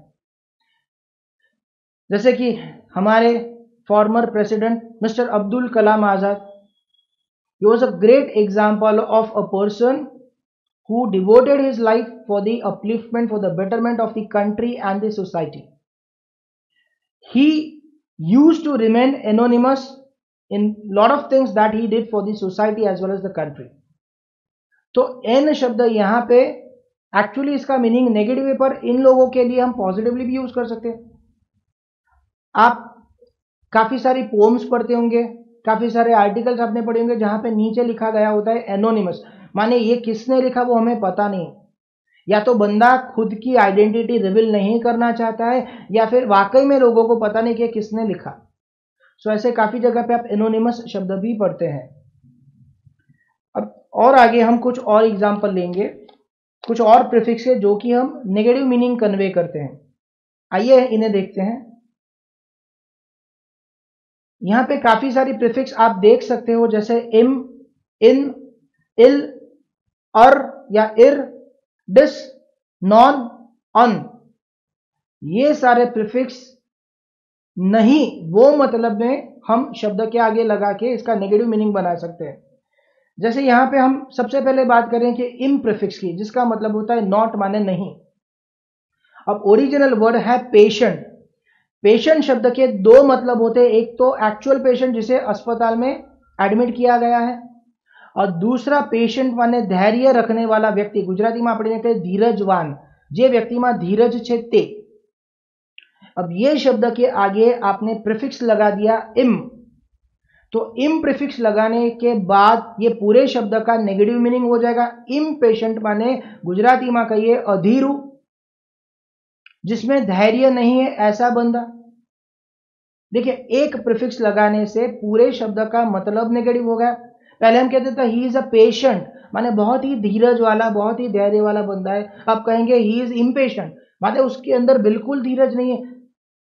Speaker 1: जैसे कि हमारे former president mister Abdul Kalam Azad, he was a great example of a person who devoted his life for the upliftment, for the betterment of the country and the society. He used to remain anonymous in lot of things that he did for the society as well as the country. तो an शब्द यहां पे actually इसका meaning negative है, पर इन लोगों के लिए हम पॉजिटिवली भी यूज कर सकते हैं। आप काफी सारी पोम्स पढ़ते होंगे, काफी सारे आर्टिकल्स आपने पढ़े होंगे जहां पे नीचे लिखा गया होता है एनोनिमस, माने ये किसने लिखा वो हमें पता नहीं, या तो बंदा खुद की आइडेंटिटी रिवील नहीं करना चाहता है या फिर वाकई में लोगों को पता नहीं कि किसने लिखा। सो ऐसे काफी जगह पे आप एनोनिमस शब्द भी पढ़ते हैं। अब और आगे हम कुछ और एग्जाम्पल लेंगे, कुछ और प्रीफिक्स है जो कि हम नेगेटिव मीनिंग कन्वे करते हैं। आइए इन्हें देखते हैं। यहां पे काफी सारी प्रीफिक्स आप देख सकते हो, जैसे इम, इन, इल, अर या इर, डिस, नॉन, अन। ये सारे प्रीफिक्स नहीं वो मतलब में हम शब्द के आगे लगा के इसका नेगेटिव मीनिंग बना सकते हैं। जैसे यहां पे हम सबसे पहले बात करें कि इम प्रीफिक्स की, जिसका मतलब होता है नॉट माने नहीं। अब ओरिजिनल वर्ड है पेशेंट। पेशेंट शब्द के दो मतलब होते हैं, एक तो एक्चुअल पेशेंट जिसे अस्पताल में एडमिट किया गया है, और दूसरा पेशेंट माने धैर्य रखने वाला व्यक्ति। गुजराती में આપણે કહીએ ધીરજવાન, જે વ્યક્તિમાં ધીરજ છે તે। अब ये शब्द के आगे आपने प्रीफिक्स लगा दिया इम, तो इम प्रीफिक्स लगाने के बाद ये पूरे शब्द का नेगेटिव मीनिंग हो जाएगा। इम्पेशेंट माने गुजराती में कहिए अधीरू, जिसमें धैर्य नहीं है ऐसा बंदा। देखिए, एक प्रीफिक्स लगाने से पूरे शब्द का मतलब नेगेटिव हो गया। पहले हम कहते थे ही इज अ पेशेंट, माने बहुत ही धीरज वाला, बहुत ही धैर्य वाला बंदा है। अब कहेंगे ही इज इम्पेशेंट, माने उसके अंदर बिल्कुल धीरज नहीं है।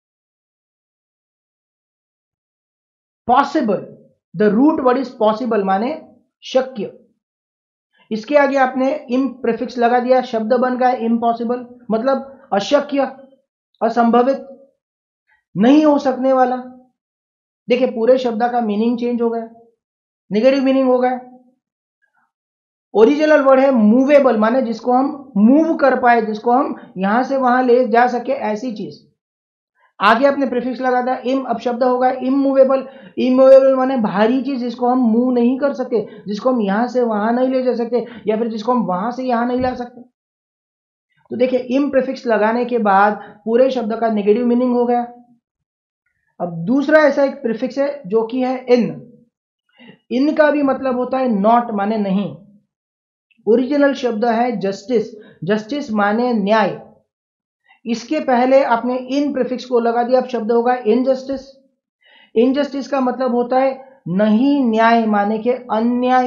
Speaker 1: Possible, the root word is possible माने शक्य। इसके आगे आपने इम प्रीफिक्स लगा दिया, शब्द बन गया इम्पॉसिबल, मतलब अशक्य, असंभवित, नहीं हो सकने वाला। देखिए, पूरे शब्द का मीनिंग चेंज हो गया, नेगेटिव मीनिंग हो गया। ओरिजिनल वर्ड है मूवेबल, माने जिसको हम मूव कर पाए, जिसको हम यहां से वहां ले जा सके, ऐसी चीज। आगे आपने प्रीफिक्स लगा दिया इम, अब शब्द होगा इमूवेबल। इमूवेबल माने भारी चीज, जिसको हम मूव नहीं कर सकते, जिसको हम यहां से वहां नहीं ले जा सकते, या फिर जिसको हम वहां से यहां नहीं ला सकते। तो देखिए, इम प्रीफिक्स लगाने के बाद पूरे शब्द का नेगेटिव मीनिंग हो गया। अब दूसरा ऐसा एक प्रीफिक्स है जो कि है इन। इन का भी मतलब होता है नॉट माने नहीं। ओरिजिनल शब्द है जस्टिस, जस्टिस माने न्याय। इसके पहले आपने इन प्रीफिक्स को लगा दिया, अब शब्द होगा इनजस्टिस। इनजस्टिस का मतलब होता है नहीं न्याय माने के अन्याय।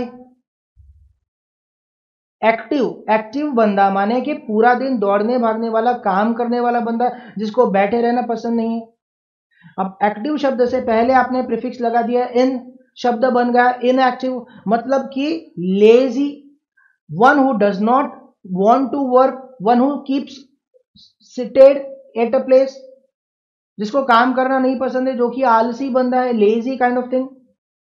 Speaker 1: एक्टिव, एक्टिव बंदा माने कि पूरा दिन दौड़ने भागने वाला, काम करने वाला बंदा, जिसको बैठे रहना पसंद नहीं है। अब एक्टिव शब्द से पहले आपने प्रीफिक्स लगा दिया इन, शब्द बन गया इनएक्टिव, मतलब कि lazy, one who does not want to work, one who keeps seated at a place, जिसको काम करना नहीं पसंद है, जो कि आलसी बंदा है, lazy kind of thing.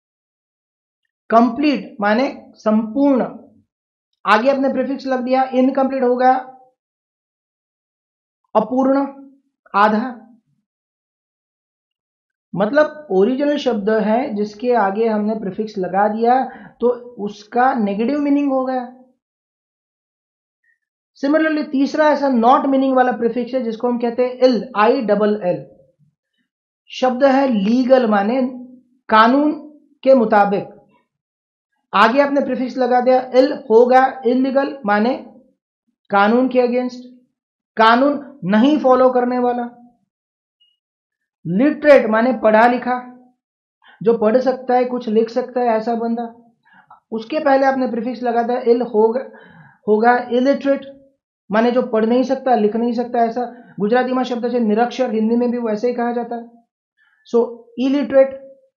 Speaker 1: Complete माने संपूर्ण, आगे अपने प्रीफिक्स लग दिया, इनकम्प्लीट हो गया अपूर्ण, आधा। मतलब ओरिजिनल शब्द है जिसके आगे हमने प्रीफिक्स लगा दिया तो उसका नेगेटिव मीनिंग हो गया। सिमिलरली तीसरा ऐसा नॉट मीनिंग वाला प्रीफिक्स है जिसको हम कहते हैं इल, आई डबल एल। शब्द है लीगल माने कानून के मुताबिक, आगे आपने प्रीफिक्स लगा दिया इल, होगा इलीगल माने कानून के अगेंस्ट, कानून नहीं फॉलो करने वाला। लिटरेट माने पढ़ा लिखा, जो पढ़ सकता है, कुछ लिख सकता है, ऐसा बंदा। उसके पहले आपने प्रीफिक्स लगा दिया इल, होगा इलिटरेट माने जो पढ़ नहीं सकता, लिख नहीं सकता, ऐसा। गुजराती में शब्द है निरक्षर, हिंदी में भी वैसे ही कहा जाता है। So illiterate.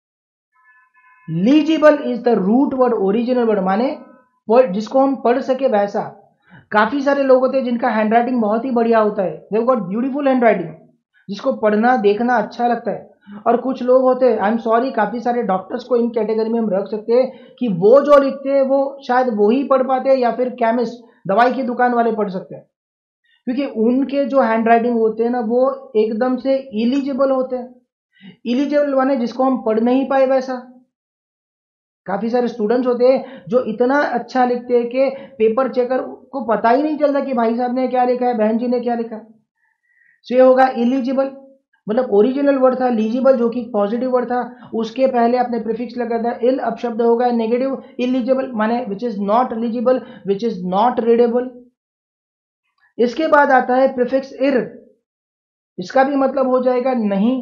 Speaker 1: Legible is the root word, original word माने जिसको हम पढ़ सके वैसा। काफी सारे लोग होते हैं जिनका हैंडराइटिंग बहुत ही बढ़िया होता है, they have got beautiful handwriting, जिसको पढ़ना देखना अच्छा लगता है। और कुछ लोग होते हैं, आई एम सॉरी, काफी सारे डॉक्टर्स को इन कैटेगरी में हम रख सकते हैं कि वो जो लिखते हैं वो शायद वो ही पढ़ पाते हैं, या फिर केमिस्ट, दवाई की दुकान वाले पढ़ सकते हैं, क्योंकि उनके जो हैंडराइटिंग होते हैं ना वो एकदम से इलिजिबल होते हैं। इलिजिबल माने जिसको हम पढ़ नहीं पाए वैसा। काफी सारे स्टूडेंट्स होते हैं जो इतना अच्छा लिखते हैं कि पेपर चेकर को पता ही नहीं चलता कि भाई साहब ने क्या लिखा है, बहन जी ने क्या लिखा है। सो ये होगा इलिजिबल, मतलब ओरिजिनल वर्ड था लीजिबल जो कि पॉजिटिव वर्ड था, उसके पहले आपने प्रीफिक्स लगा था इल, अब शब्द होगा नेगेटिव इलिजिबल माने which is not eligible, which is not readable. इसके बाद आता है प्रीफिक्स इर, इसका भी मतलब हो जाएगा नहीं।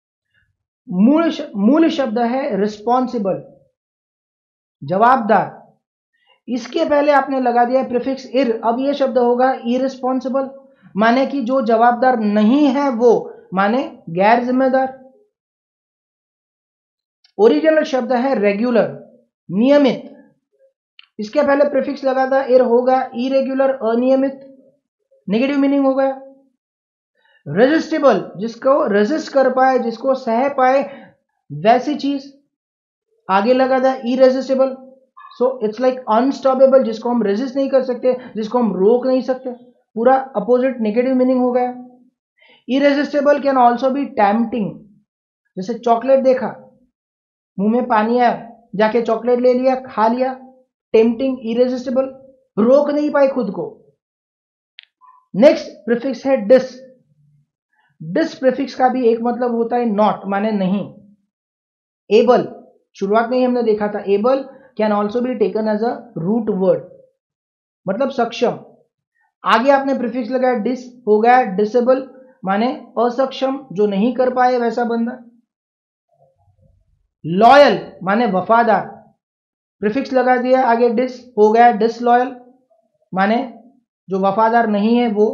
Speaker 1: मूल शब्द है रिस्पॉन्सिबल, जवाबदार। इसके पहले आपने लगा दिया प्रीफिक्स इर, अब यह शब्द होगा इरिस्पॉन्सिबल माने कि जो जवाबदार नहीं है वो, माने गैर जिम्मेदार। ओरिजिनल शब्द है रेगुलर, नियमित। इसके पहले प्रीफिक्स लगा था इर, होगा इरेगुलर, अनियमित, नेगेटिव मीनिंग हो गया। रेजिस्टेबल, जिसको रेजिस्ट कर पाए, जिसको सह पाए वैसी चीज, आगे लगा था irresistible. So it's like unstoppable, जिसको हम रेजिस्ट नहीं कर सकते, जिसको हम रोक नहीं सकते, पूरा अपोजिट नेगेटिव मीनिंग हो गया। Irresistible can also be tempting, जैसे चॉकलेट देखा, मुंह में पानी आया, जाके चॉकलेट ले लिया, खा लिया, टेम्पटिंग, इरेजिस्टेबल, रोक नहीं पाए खुद को। नेक्स्ट प्रीफिक्स है डिस। डिस प्रीफिक्स का भी एक मतलब होता है नॉट माने नहीं, एबल, शुरुआत में ही हमने देखा था, able can also be taken as a root word, मतलब सक्षम। आगे आपने प्रीफिक्स लगाया डिस, हो गया डिसेबल, माने असक्षम, जो नहीं कर पाए वैसा बंदा। लॉयल माने वफादार, प्रीफिक्स लगा दिया आगे डिस, हो गया डिसलॉयल, माने जो वफादार नहीं है वो।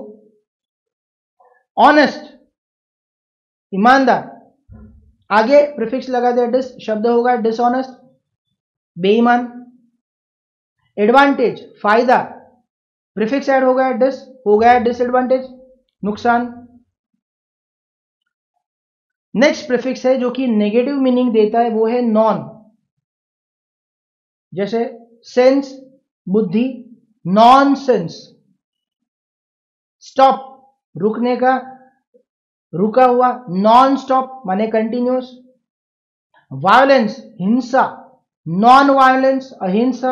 Speaker 1: ऑनेस्ट ईमानदार, आगे प्रीफिक्स लगा दिया डिस, शब्द होगा डिसऑनेस्ट, बेईमान। एडवांटेज फायदा, प्रीफिक्स ऐड हो गया डिस, हो गया डिसएडवांटेज, नुकसान। नेक्स्ट प्रीफिक्स है जो कि नेगेटिव मीनिंग देता है, वो है नॉन, जैसे सेंस बुद्धि, नॉन सेंस। स्टॉप रुकने का, रुका हुआ, नॉन स्टॉप माने कंटिन्यूस। वायलेंस हिंसा, नॉन वायलेंस अहिंसा।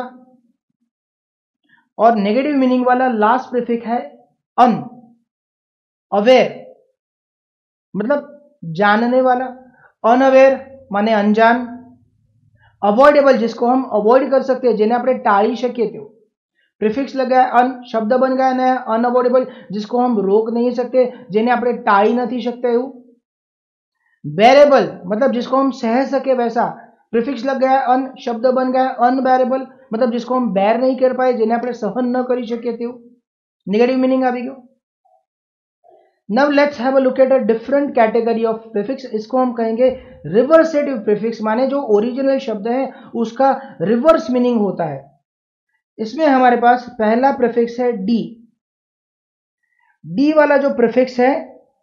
Speaker 1: और नेगेटिव मीनिंग वाला लास्ट प्रीफिक्स है अन, अवेयर मतलब जानने वाला, अनअवेयर माने अनजान। अवॉइडेबल जिसको हम अवॉइड कर सकते हैं, जिन्हें આપણે टाળી શકીએ તેવું, प्रीफिक्स लगाया अन, शब्द बन गया नया अनअवॉइडेबल, जिसको हम रोक नहीं सकते, जिन्हें આપણે टाળી नहीं सकते એવું। बेरेबल मतलब जिसको हम सह सके वैसा, प्रीफिक्स लग गया अन, शब्द बन गया अनबेरेबल, मतलब जिसको हम बेर नहीं कर पाए, जिन्हें આપણે सहन न કરી શકીએ તેવું। नेगेटिव मीनिंग આવી ગયો। Now let's have a look at a different category of prefix, इसको हम कहेंगे रिवर्सेटिव प्रीफिक्स, माने जो ओरिजिनल शब्द है उसका रिवर्स मीनिंग होता है। इसमें हमारे पास पहला प्रीफिक्स है डी। डी वाला जो प्रीफिक्स है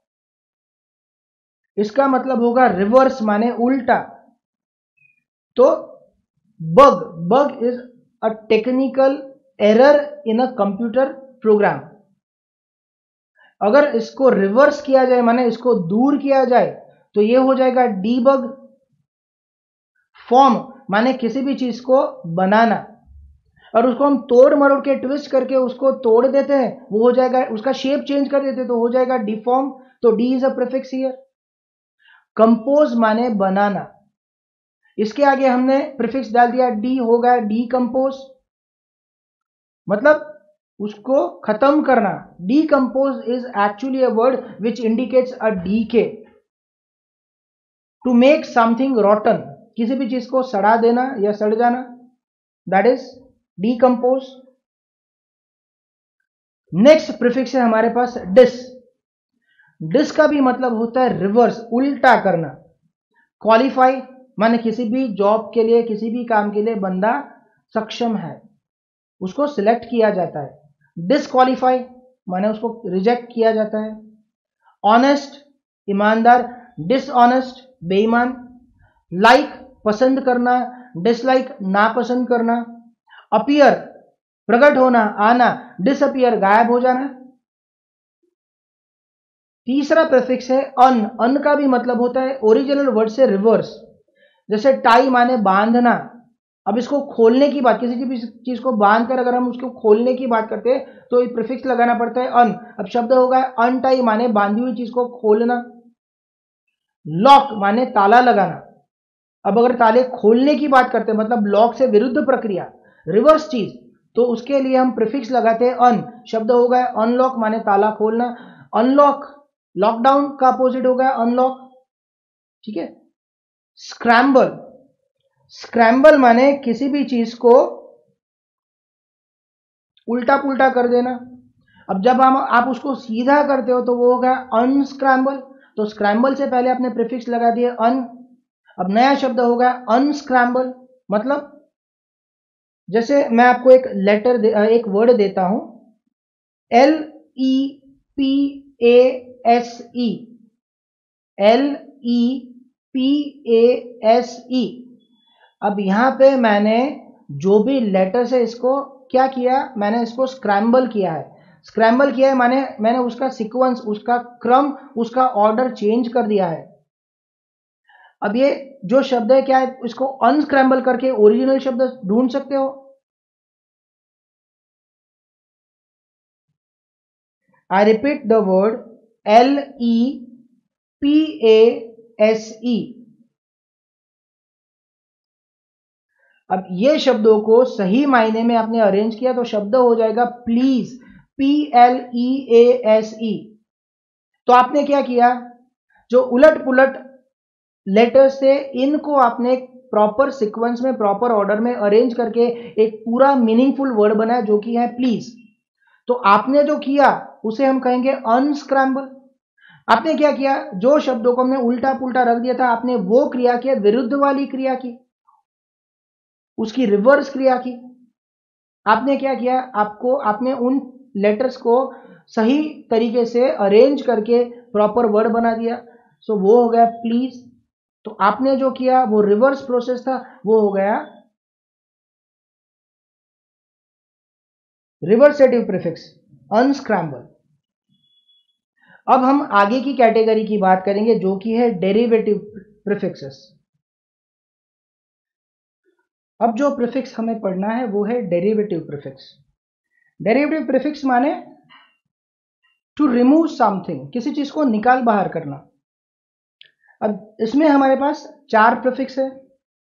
Speaker 1: इसका मतलब होगा रिवर्स माने उल्टा। तो bug, bug is a technical error in a computer program. अगर इसको रिवर्स किया जाए माने इसको दूर किया जाए तो ये हो जाएगा डीबग। फॉर्म माने किसी भी चीज को बनाना, और उसको हम तोड़ मरोड़ के ट्विस्ट करके उसको तोड़ देते हैं, वो हो जाएगा, उसका शेप चेंज कर देते तो हो जाएगा डिफॉर्म। तो de is a prefix here. Compose माने बनाना, इसके आगे हमने प्रीफिक्स डाल दिया डी, हो गया डीकंपोज, मतलब उसको खत्म करना। Decompose is actually a word which indicates a decay. To make something rotten, किसी भी चीज को सड़ा देना या सड़ जाना, that is decompose. Next prefix है हमारे पास डिस। डिस का भी मतलब होता है रिवर्स, उल्टा करना। क्वालिफाई माने किसी भी जॉब के लिए, किसी भी काम के लिए बंदा सक्षम है, उसको सिलेक्ट किया जाता है। डिसक्वालीफाई माने उसको रिजेक्ट किया जाता है। ऑनेस्ट ईमानदार, डिसऑनेस्ट बेईमान। लाइक पसंद करना, डिसलाइक नापसंद करना। अपीयर प्रकट होना, आना। डिसअपियर गायब हो जाना। तीसरा प्रीफिक्स है अन। अन का भी मतलब होता है ओरिजिनल वर्ड से रिवर्स, जैसे टाई माने बांधना। अब इसको खोलने की बात, किसी भी चीज को बांध कर अगर हम उसको खोलने की बात करते हैं तो प्रीफिक्स लगाना पड़ता है अन। अब शब्द होगा अनटाई माने बांधी हुई चीज को खोलना। लॉक माने ताला लगाना। अब अगर ताले खोलने की बात करते हैं, मतलब लॉक से विरुद्ध प्रक्रिया, रिवर्स चीज, तो उसके लिए हम प्रीफिक्स लगाते हैं अन। शब्द होगा अनलॉक माने ताला खोलना। अनलॉक लॉकडाउन का अपोजिट होगा अनलॉक, ठीक है। स्क्रैम्बल, स्क्रैम्बल माने किसी भी चीज को उल्टा पुल्टा कर देना। अब जब हम आप उसको सीधा करते हो तो वो होगा अनस्क्रैम्बल। तो स्क्रैम्बल से पहले आपने प्रीफिक्स लगा दिए अन। अब नया शब्द होगा अनस्क्रैम्बल, मतलब जैसे मैं आपको एक लेटर एक वर्ड देता हूं, LEPASE, LEPASE। अब यहां पे मैंने जो भी लेटर्स है इसको क्या किया, मैंने इसको स्क्रैम्बल किया है। स्क्रैम्बल किया है माने मैंने उसका सीक्वेंस, उसका क्रम, उसका ऑर्डर चेंज कर दिया है। अब ये जो शब्द है क्या है, इसको अनस्क्रैम्बल करके ओरिजिनल शब्द ढूंढ सकते हो। I repeat the word LEPASE। अब ये शब्दों को सही मायने में आपने अरेंज किया तो शब्द हो जाएगा प्लीज, PLEASE। तो आपने क्या किया, जो उलट पुलट लेटर्स थे इनको आपने प्रॉपर सीक्वेंस में, प्रॉपर ऑर्डर में अरेंज करके एक पूरा मीनिंगफुल वर्ड बनाया जो कि है प्लीज। तो आपने जो किया उसे हम कहेंगे अनस्क्रैम्बल। आपने क्या किया, जो शब्दों को हमने उल्टा पुल्टा रख दिया था आपने वो क्रिया की, विरुद्ध वाली क्रिया की, उसकी रिवर्स क्रिया की। आपने क्या किया, आपने उन लेटर्स को सही तरीके से अरेंज करके प्रॉपर वर्ड बना दिया। सो वो हो गया प्लीज। तो आपने जो किया वो रिवर्स प्रोसेस था, वो हो गया रिवर्सेटिव प्रीफिक्स, अनस्क्रैम्बल। अब हम आगे की कैटेगरी की बात करेंगे जो कि है डेरिवेटिव प्रीफिक्सेस। अब जो प्रीफिक्स हमें पढ़ना है वो है डेरिवेटिव प्रीफिक्स। डेरिवेटिव प्रीफिक्स माने टू रिमूव समथिंग, किसी चीज को निकाल बाहर करना। अब इसमें हमारे पास 4 प्रीफिक्स है।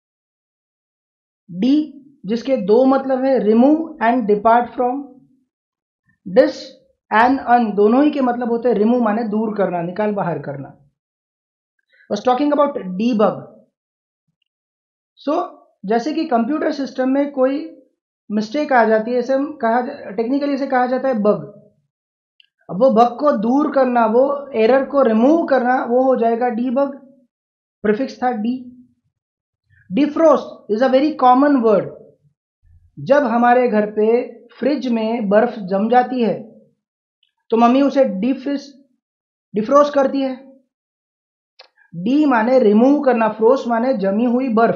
Speaker 1: डी, जिसके 2 मतलब है, remove and depart from. Dis and un, दोनों ही के मतलब होते हैं रिमूव माने दूर करना, निकाल बाहर करना। Was talking about debug. So जैसे कि कंप्यूटर सिस्टम में कोई मिस्टेक आ जाती है, इसे टेक्निकली इसे कहा जाता है बग। अब वो बग को दूर करना, वो एरर को रिमूव करना, वो हो जाएगा डीबग। प्रीफिक्स था de. Defrost is a very common word. जब हमारे घर पे फ्रिज में बर्फ जम जाती है तो मम्मी उसे डिफ्रोस्ट करती है। डी माने रिमूव करना, फ्रोस्ट माने जमी हुई बर्फ।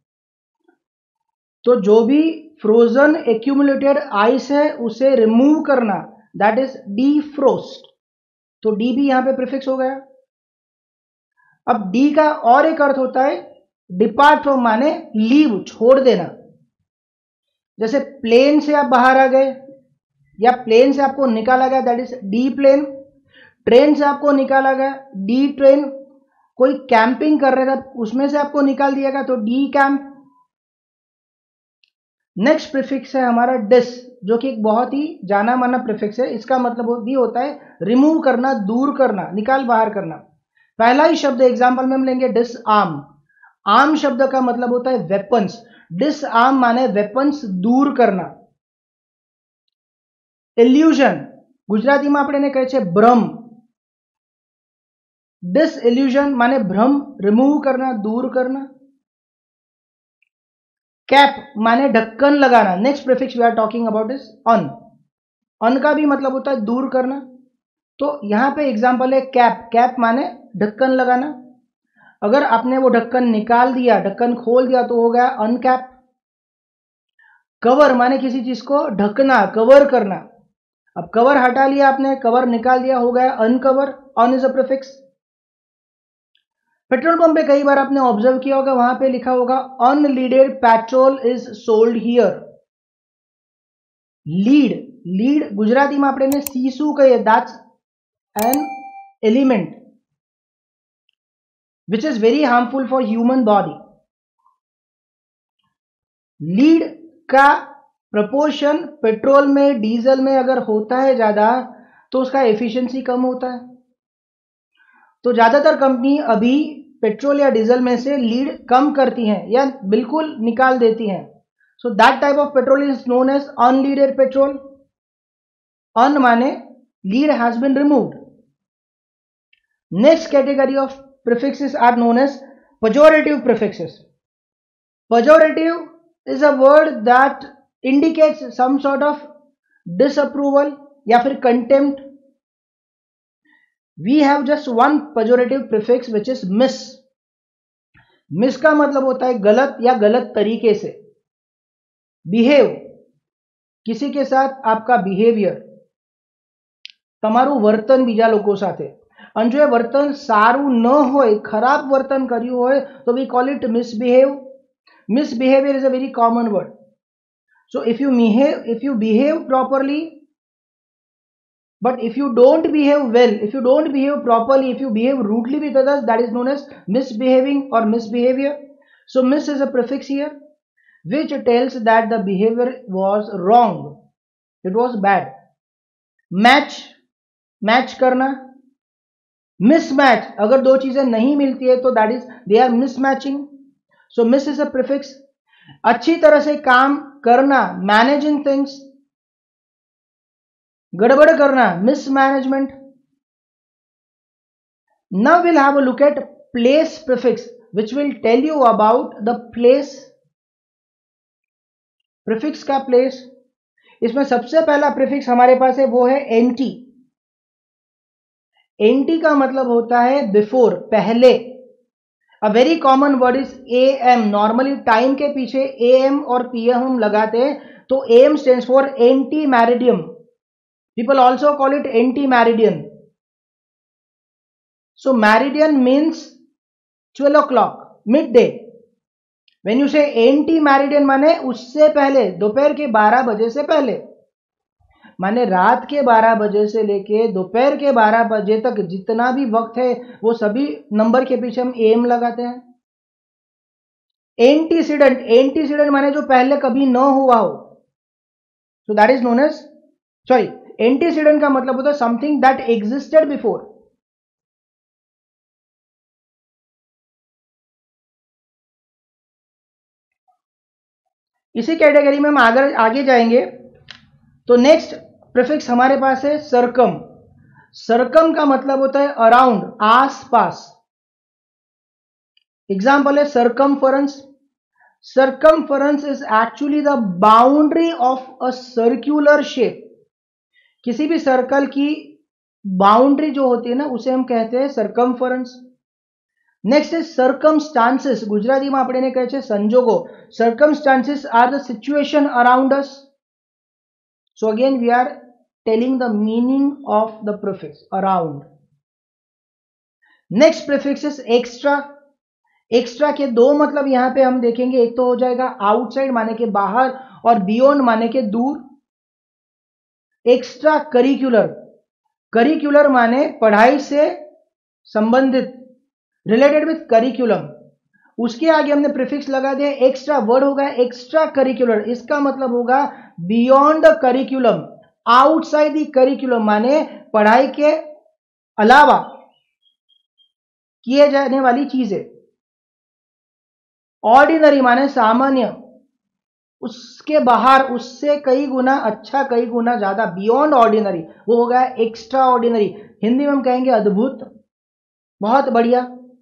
Speaker 1: तो जो भी फ्रोजन एक्यूमुलेटेड आइस है उसे रिमूव करना, दैट इज डीफ्रोस्ट। तो डी भी यहां पे प्रीफिक्स हो गया। अब डी का और एक अर्थ होता है डिपार्ट फ्रॉम, माने लीव, छोड़ देना। जैसे प्लेन से आप बाहर आ गए या प्लेन से आपको निकाला गया, that is deplane. Train से आपको निकाला गया, डी ट्रेन। कोई कैंपिंग कर रहा था उसमें से आपको निकाल दिया गया तो डी कैंप। नेक्स्ट प्रीफिक्स है हमारा डिस, जो कि एक बहुत ही जाना माना प्रीफिक्स है। इसका मतलब भी होता है रिमूव करना, दूर करना, निकाल बाहर करना। पहला ही शब्द एग्जांपल में हम लेंगे डिस आर्म। आर्म शब्द का मतलब होता है वेपन्स। डिस आर्म माने वेपन्स दूर करना। इल्यूजन, ગુજરાતીમાં આપણે એને કહે છે ભ્રમ। डिसइल्यूजन माने भ्रम, रिमूव करना, दूर करना। कैप माने ढक्कन लगाना। Next prefix we are talking about is un. Un का भी मतलब होता है दूर करना। तो यहां पे एग्जांपल है कैप। कैप माने ढक्कन लगाना। अगर आपने वो ढक्कन निकाल दिया, ढक्कन खोल दिया तो हो गया अनकैप। कवर माने किसी चीज को ढकना, कवर करना। अब कवर हटा लिया आपने, कवर निकाल दिया, हो गया uncover. Un is a prefix. Petrol pump पे कई बार आपने ऑब्जर्व किया होगा, वहां पे लिखा होगा unleaded petrol is sold here. Lead, lead Gujarati में આપણે સીસુ કહીએ, that's an element which is very harmful for human body। Lead का प्रपोर्शन पेट्रोल में, डीजल में अगर होता है ज्यादा तो उसका एफिशिएंसी कम होता है। तो ज्यादातर कंपनी अभी पेट्रोल या डीजल में से लीड कम करती हैं या बिल्कुल निकाल देती हैं। So that type of petrol is known as unleaded petrol. Un माने lead has been removed. Next category of prefixes are known as pejorative prefixes. Pejorative is a word that indicates some sort of disapproval या फिर contempt. We have just one pejorative prefix which is miss। Miss का मतलब होता है गलत या गलत तरीके से। बिहेव, किसी के साथ आपका बिहेवियर, તમારું વર્તન બીજા લોકો સાથે। અને જો એ વર્તન સારું ન હોય, ખરાબ વર્તન કર્યું હોય તો we call it misbehave। Misbehavior is a very common word। So if you behave properly, but if you don't behave well, if you don't behave properly, if you behave rudely with others, that is known as misbehaving or misbehavior। So miss is a prefix here। which tells that the behavior was wrong, it was bad. Match, match करना, mismatch, अगर दो चीजें नहीं मिलती है तो that is they are mismatching, so miss is a prefix. अच्छी तरह से काम करना, मैनेजिंग थिंग्स, गड़बड़ करना, mismanagement. Now will have a look at place prefix which will tell you about the place. Prefix का प्लेस, इसमें सबसे पहला प्रीफिक्स हमारे पास है वो है एनटी. एनटी का मतलब होता है बिफोर, पहले. A very common word is A M. Normally time के पीछे ए एम और पी एम हम लगाते हैं, तो M stands for ante meridiem. People also call it ante meridian. So meridian means 12 o'clock, midday. When you say ante meridian माने उससे पहले, दोपहर के 12 बजे से पहले, माने रात के 12 बजे से लेके दोपहर के 12 बजे तक जितना भी वक्त है वो सभी नंबर के पीछे हम एम लगाते हैं. एंटीसीडेंट, एंटीसीडेंट माने जो पहले कभी न हुआ हो, so that is known as, sorry, antecedent का मतलब होता है समथिंग दैट एग्जिस्टेड बिफोर. इसी कैटेगरी में हम आगे जाएंगे. तो नेक्स्ट प्रीफिक्स हमारे पास है सरकम. सरकम का मतलब होता है अराउंड, आस पास. एग्जाम्पल है circumference. Circumference is actually the boundary of a circular shape. किसी भी सर्कल की बाउंड्री जो होती है ना, उसे हम कहते हैं सरकमफरेंस. Next is circumstances. गुजरातीમાં આપણે એને કહે છે સંજોગો. Circumstances are the situation around us. So again we are telling the meaning of the prefix around. Next prefix is extra. Extra के दो मतलब यहां पे हम देखेंगे. एक तो हो जाएगा आउटसाइड माने के बाहर, और बियॉन्ड माने के दूर. एक्स्ट्रा करिकुलर, करिकुलर माने पढ़ाई से संबंधित, रिलेटेड विथ करिकुलम. उसके आगे हमने प्रीफिक्स लगा दिया एक्स्ट्रा. वर्ड होगा एक्स्ट्रा करिकुलर. इसका मतलब होगा beyond the curriculum, outside the curriculum, माने पढ़ाई के अलावा किए जाने वाली चीजें. ऑर्डिनरी माने सामान्य, उसके बाहर, उससे कई गुना अच्छा, कई गुना ज्यादा, बियॉन्ड ऑर्डिनरी, वो होगा एक्स्ट्रा ऑर्डिनरी. हिंदी में हम कहेंगे अद्भुत, बहुत बढ़िया.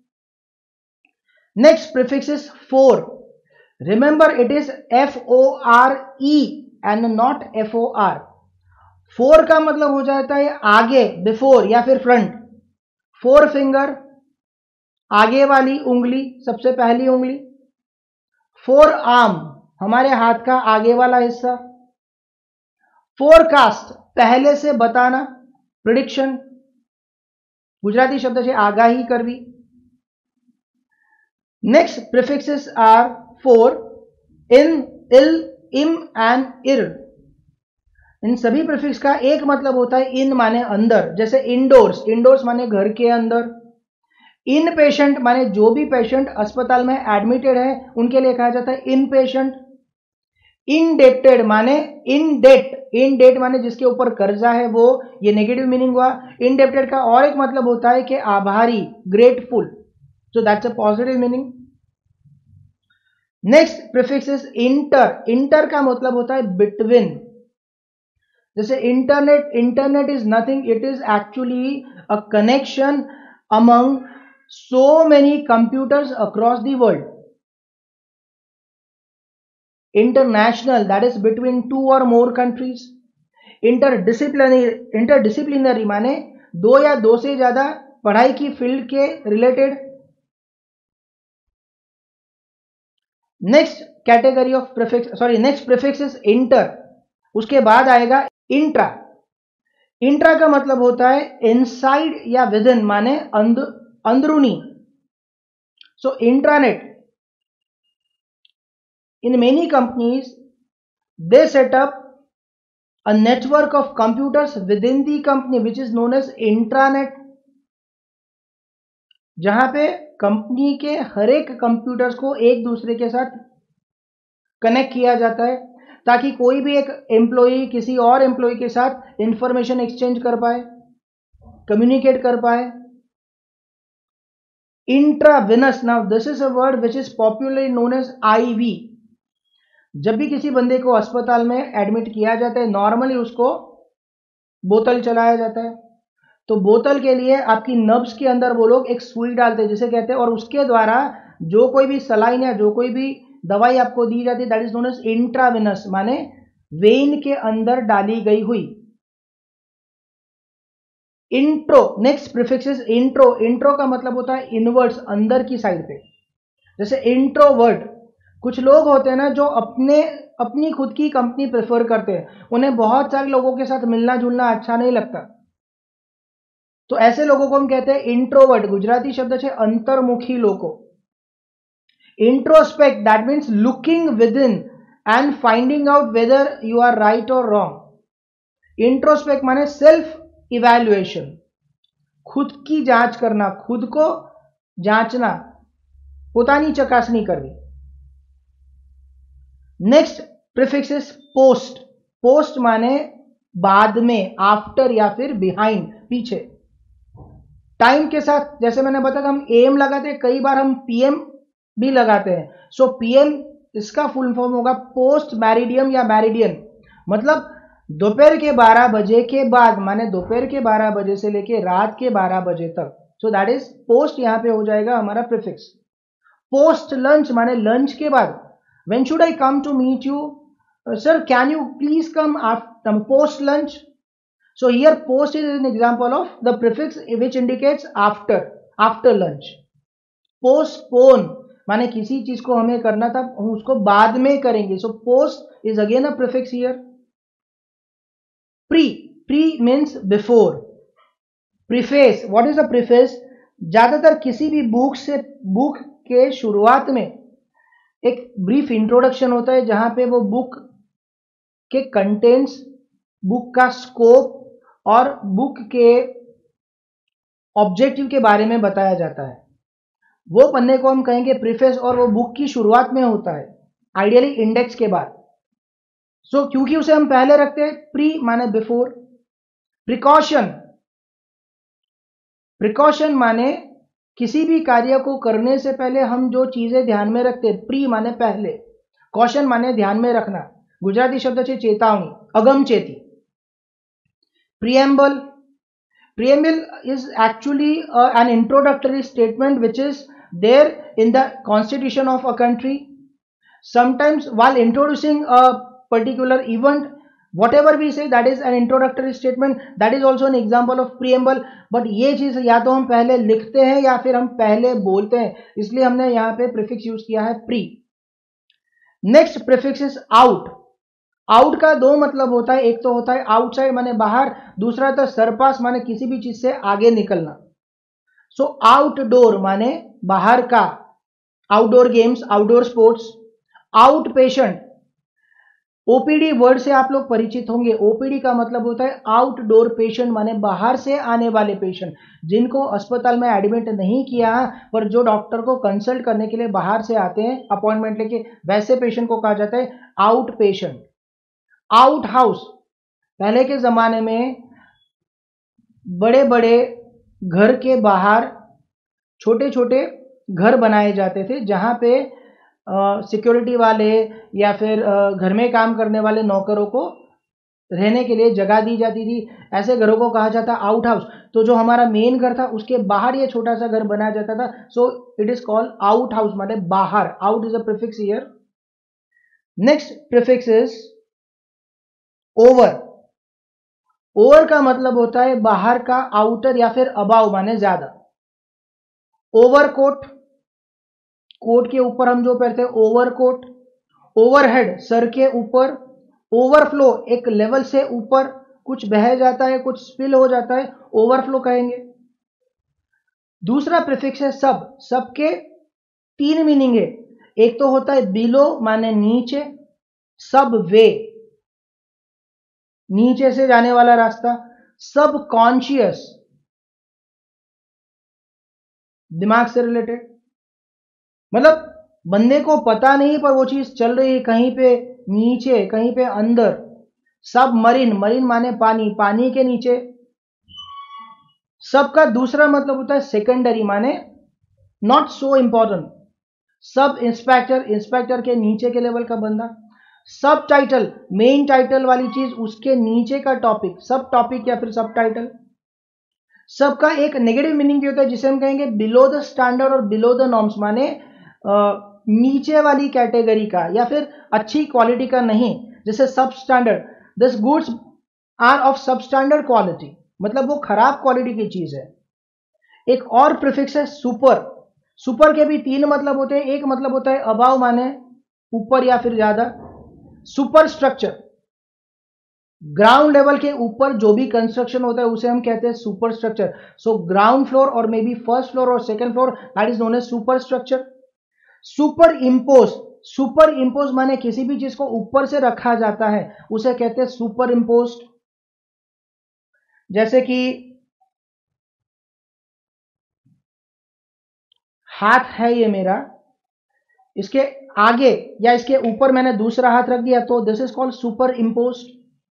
Speaker 1: Next prefix is fore. Remember it is FORE and not FOR. Fore का मतलब हो जाता है आगे, बिफोर या फिर फ्रंट. फोर फिंगर, आगे वाली उंगली, सबसे पहली उंगली. फोर आर्म, हमारे हाथ का आगे वाला हिस्सा. फोरकास्ट, पहले से बताना, प्रिडिक्शन. गुजराती शब्द છે આગાહી કરવી. Next prefixes are four, in, il, im and इर. इन सभी प्रीफिक्स का एक मतलब होता है इन माने अंदर. जैसे इंडोर्स, इंडोर्स माने घर के अंदर. इन पेशेंट माने जो भी पेशेंट अस्पताल में एडमिटेड है उनके लिए कहा जाता है इन पेशेंट. इनडेप्टेड माने इन डेट, इन डेट माने जिसके ऊपर कर्जा है वो, ये नेगेटिव मीनिंग हुआ. इनडेप्टेड का और एक मतलब होता है कि आभारी, grateful, so that's a positive meaning. Next prefix is inter. Inter का मतलब होता है बिटवीन. जैसे internet, internet is nothing, it is actually a connection among so many computers across the world. International, that is between two or more countries. Interdisciplinary, interdisciplinary माने दो या दो से ज्यादा पढ़ाई की फील्ड के related. Next category of prefix, sorry, next prefix is inter. उसके बाद आएगा इंट्रा. इंट्रा का मतलब होता है इनसाइड या विदिन माने अंदरूनी. So intranet, in many companies they set up a network of computers within the company which is known as intranet. जहां पे कंपनी के हर एक कंप्यूटर्स को एक दूसरे के साथ कनेक्ट किया जाता है ताकि कोई भी एक एम्प्लॉई किसी और एम्प्लॉय के साथ इंफॉर्मेशन एक्सचेंज कर पाए, कम्युनिकेट कर पाए। Intravenous, now this is a word which is popularly known as IV. जब भी किसी बंदे को अस्पताल में एडमिट किया जाता है, नॉर्मली उसको बोतल चलाया जाता है, तो बोतल के लिए आपकी नब्स के अंदर वो लोग एक सुई डालते हैं जिसे कहते हैं, और उसके द्वारा जो कोई भी सलाइन या जो कोई भी दवाई आपको दी जाती है that is known as intravenous, माने वेन के अंदर डाली गई हुई। Intro, next prefix is intro. Intro का मतलब होता है इनवर्ड्स, अंदर की साइड पे। जैसे इंट्रोवर्ट, कुछ लोग होते हैं ना जो अपनी खुद की कंपनी प्रेफर करते हैं, उन्हें बहुत सारे लोगों के साथ मिलना जुलना अच्छा नहीं लगता, तो ऐसे लोगों को हम कहते हैं इंट्रोवर्ट। गुजराती शब्द है अंतर्मुखी लोगों। Introspect, that means looking within and finding out whether you are right और रॉन्ग। इंट्रोस्पेक्ट माने सेल्फ इवैल्यूएशन, खुद की जांच करना, खुद को जांचना, पोतानी चकासनी करनी। Next prefix is post. Post माने बाद में, आफ्टर या फिर बिहाइंड, पीछे। टाइम के साथ, जैसे मैंने बताया हम एम लगाते हैं, कई बार हम पीएम भी लगाते हैं। सो पीएम इसका फुल फॉर्म होगा पोस्ट मैरिडियम या मैरिडियन, मतलब दोपहर के 12 बजे के बाद, माने दोपहर के 12 बजे से लेके रात के 12 बजे तक। सो दैट इज पोस्ट, यहां पे हो जाएगा हमारा प्रीफिक्स। पोस्ट लंच माने लंच के बाद। When should I come to meet you? Sir, can you please come after post lunch? So here post is an example of the prefix which indicates after lunch. Postpone माने किसी चीज को हमें करना था, हम उसको बाद में करेंगे. So post is again a prefix here. Pre means before. Preface, what is a preface? ज्यादातर किसी भी बुक के शुरुआत में एक ब्रीफ इंट्रोडक्शन होता है जहां पे वो बुक के कंटेंट्स, बुक का स्कोप और बुक के ऑब्जेक्टिव के बारे में बताया जाता है। वो पन्ने को हम कहेंगे प्रीफेस, और वो बुक की शुरुआत में होता है, आइडियली इंडेक्स के बाद। सो क्योंकि उसे हम पहले रखते हैं, प्री माने बिफोर। प्रिकॉशन माने किसी भी कार्य को करने से पहले हम जो चीजें ध्यान में रखते हैं, प्री माने पहले, कॉशन माने ध्यान में रखना। गुजराती शब्द है चेतावनी, अगमचेती। Preamble is actually an introductory statement which is there in the constitution of a country. Sometimes while introducing a particular event, whatever we say that is an introductory statement, that is also an example of preamble. But ये चीज या तो हम पहले लिखते हैं या फिर हम पहले बोलते हैं, इसलिए हमने यहाँ पे प्रीफिक्स यूज किया है pre. Next prefix is out. Out का दो मतलब होता है, एक तो होता है आउटसाइड माने बाहर, दूसरा तो सरपास माने किसी भी चीज से आगे निकलना। सो आउटडोर माने बाहर का, outdoor games, outdoor sports. Out patient, OPD word से आप लोग परिचित होंगे। ओपीडी का मतलब होता है आउटडोर पेशेंट, माने बाहर से आने वाले पेशेंट, जिनको अस्पताल में एडमिट नहीं किया पर जो डॉक्टर को कंसल्ट करने के लिए बाहर से आते हैं अपॉइंटमेंट लेके, वैसे पेशेंट को कहा जाता है आउट पेशेंट। आउट हाउस, पहले के जमाने में बड़े बड़े घर के बाहर छोटे छोटे घर बनाए जाते थे जहां पे सिक्योरिटी वाले या फिर घर में काम करने वाले नौकरों को रहने के लिए जगह दी जाती थी। ऐसे घरों को कहा जाता आउट हाउस। तो जो हमारा मेन घर था उसके बाहर ये छोटा सा घर बनाया जाता था, so it is called outhouse, माने बाहर। Out is a prefix here. Next prefix is over. Over का मतलब होता है बाहर का, आउटर या फिर अबाव माने ज्यादा। ओवरकोट, कोट के ऊपर हम जो पहनते हैं ओवरकोट। ओवरहेड, सर के ऊपर। ओवरफ्लो, एक लेवल से ऊपर कुछ बह जाता है, कुछ स्पिल हो जाता है, ओवरफ्लो कहेंगे। दूसरा प्रीफिक्स है सब। सब के तीन मीनिंग है, एक तो होता है बिलो माने नीचे, सब वे नीचे से जाने वाला रास्ता, सब कॉन्शियस दिमाग से रिलेटेड, मतलब बंदे को पता नहीं पर वो चीज चल रही है, कहीं पे नीचे कहीं पे अंदर। सब मरीन, मरीन माने पानी, पानी के नीचे। सब का दूसरा मतलब होता है सेकेंडरी माने not so important. Sub inspector, inspector के नीचे के लेवल का बंदा। सब टाइटल, मेन टाइटल वाली चीज उसके नीचे का टॉपिक, सब टॉपिक या फिर सब टाइटल। सबका एक नेगेटिव मीनिंग भी होता है जिसे हम कहेंगे बिलो द स्टैंडर्ड और बिलो द नॉर्म्स माने नीचे वाली कैटेगरी का या फिर अच्छी क्वालिटी का नहीं। जैसे sub standard, this goods are of sub standard quality, मतलब वो खराब क्वालिटी की चीज है। एक और प्रीफिक्स है सुपर। सुपर के भी तीन मतलब होते हैं। एक मतलब होता है अबाव माने ऊपर या फिर ज्यादा। सुपर स्ट्रक्चर, ग्राउंड लेवल के ऊपर जो भी कंस्ट्रक्शन होता है उसे हम कहते हैं superstructure. So ground floor और मे बी फर्स्ट फ्लोर और second floor, that is known as superstructure. Superimpose, superimpose माने किसी भी चीज को ऊपर से रखा जाता है उसे कहते हैं सुपर इम्पोज। जैसे कि हाथ है ये मेरा, इसके आगे या इसके ऊपर मैंने दूसरा हाथ रख दिया तो this is called superimpose.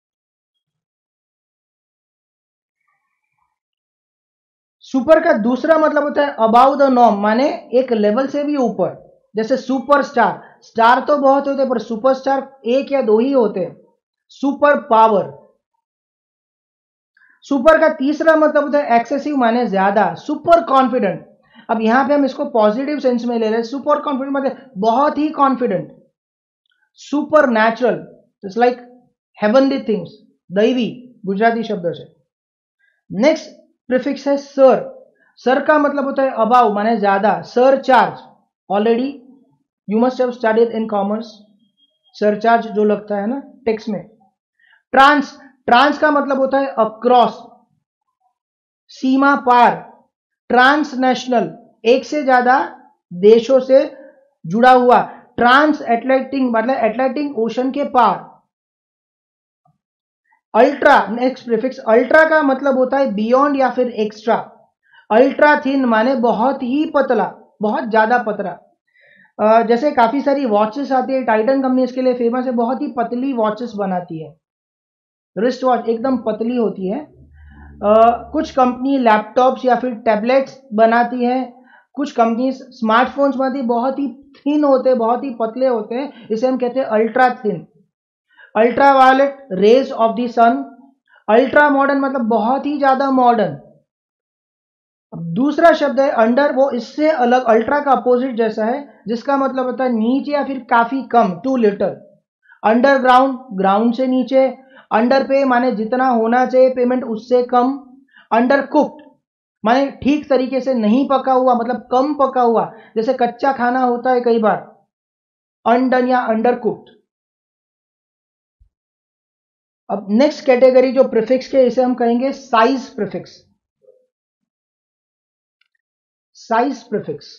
Speaker 1: Super का दूसरा मतलब होता है अबाउ द नॉर्म माने एक लेवल से भी ऊपर। जैसे सुपर स्टार, स्टार तो बहुत होते हैं पर सुपरस्टार एक या दो ही होते हैं। Super power. सुपर का तीसरा मतलब होता है एक्सेसिव माने ज्यादा। सुपर कॉन्फिडेंट, अब यहां पे हम इसको पॉजिटिव सेंस में ले रहे हैं। सुपर कॉन्फिडेंट मतलब बहुत ही confident. Supernatural, it's like heavenly things, दैवी गुजराती शब्द से। नेक्स्ट प्रीफिक्स है सर। सर का मतलब होता है अबाव माने ज्यादा। Surcharge, already you must have studied in commerce, surcharge जो लगता है ना टैक्स में। ट्रांस, ट्रांस का मतलब होता है अक्रॉस, सीमा पार। ट्रांसनेशनल, एक से ज्यादा देशों से जुड़ा हुआ। ट्रांस एटलांटिक मतलब एटलांटिक ओशन के पार। अल्ट्रा, नेक्स्ट प्रीफिक्स अल्ट्रा का मतलब होता है बियॉन्ड या फिर एक्स्ट्रा। अल्ट्रा थिन माने बहुत ही पतला, बहुत ज्यादा पतला। जैसे काफी सारी वॉचेस आती है, टाइटन कंपनी इसके लिए फेमस है, बहुत ही पतली वॉचेस बनाती है। रिस्ट वॉच एकदम पतली होती है। कुछ कंपनी लैपटॉप्स या फिर टैबलेट्स बनाती है। कुछ कंपनी स्मार्टफोन्स बनाती है, बहुत ही थिन होते हैं, बहुत ही पतले होते हैं, इसे हम कहते हैं ultra thin. Ultraviolet rays of the sun. Ultra modern मतलब बहुत ही ज्यादा मॉडर्न। अब दूसरा शब्द है अंडर, वो इससे अलग अल्ट्रा का अपोजिट जैसा है, जिसका मतलब होता है नीचे या फिर काफी कम, टू लिटल। अंडरग्राउंड, ग्राउंड से नीचे। अंडर पे माने जितना होना चाहिए पेमेंट उससे कम। अंडर कुक्ड माने ठीक तरीके से नहीं पका हुआ, मतलब कम पका हुआ, जैसे कच्चा खाना होता है कई बार, अनडन या अंडर कुक्ड। अब नेक्स्ट कैटेगरी जो प्रीफिक्स के, इसे हम कहेंगे साइज प्रीफिक्स। साइज प्रीफिक्स,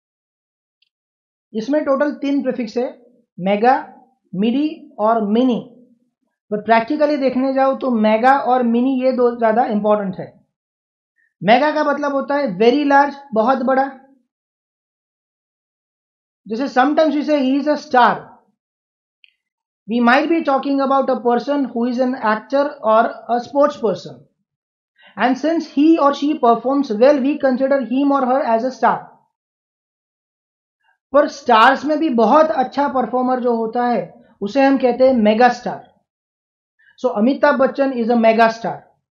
Speaker 1: इसमें टोटल 3 प्रीफिक्स है, मेगा, मिडी और मिनी। पर प्रैक्टिकली देखने जाओ तो मेगा और मिनी ये दो ज्यादा इंपॉर्टेंट है। मेगा का मतलब होता है वेरी लार्ज, बहुत बड़ा। जैसे sometimes we say he is a star, we might be talking about a person who is an actor or a sports person, and since he or she performs well we consider him or her as a star. पर stars में भी बहुत अच्छा performer जो होता है उसे हम कहते हैं mega star. So Amitabh Bachchan is a mega star.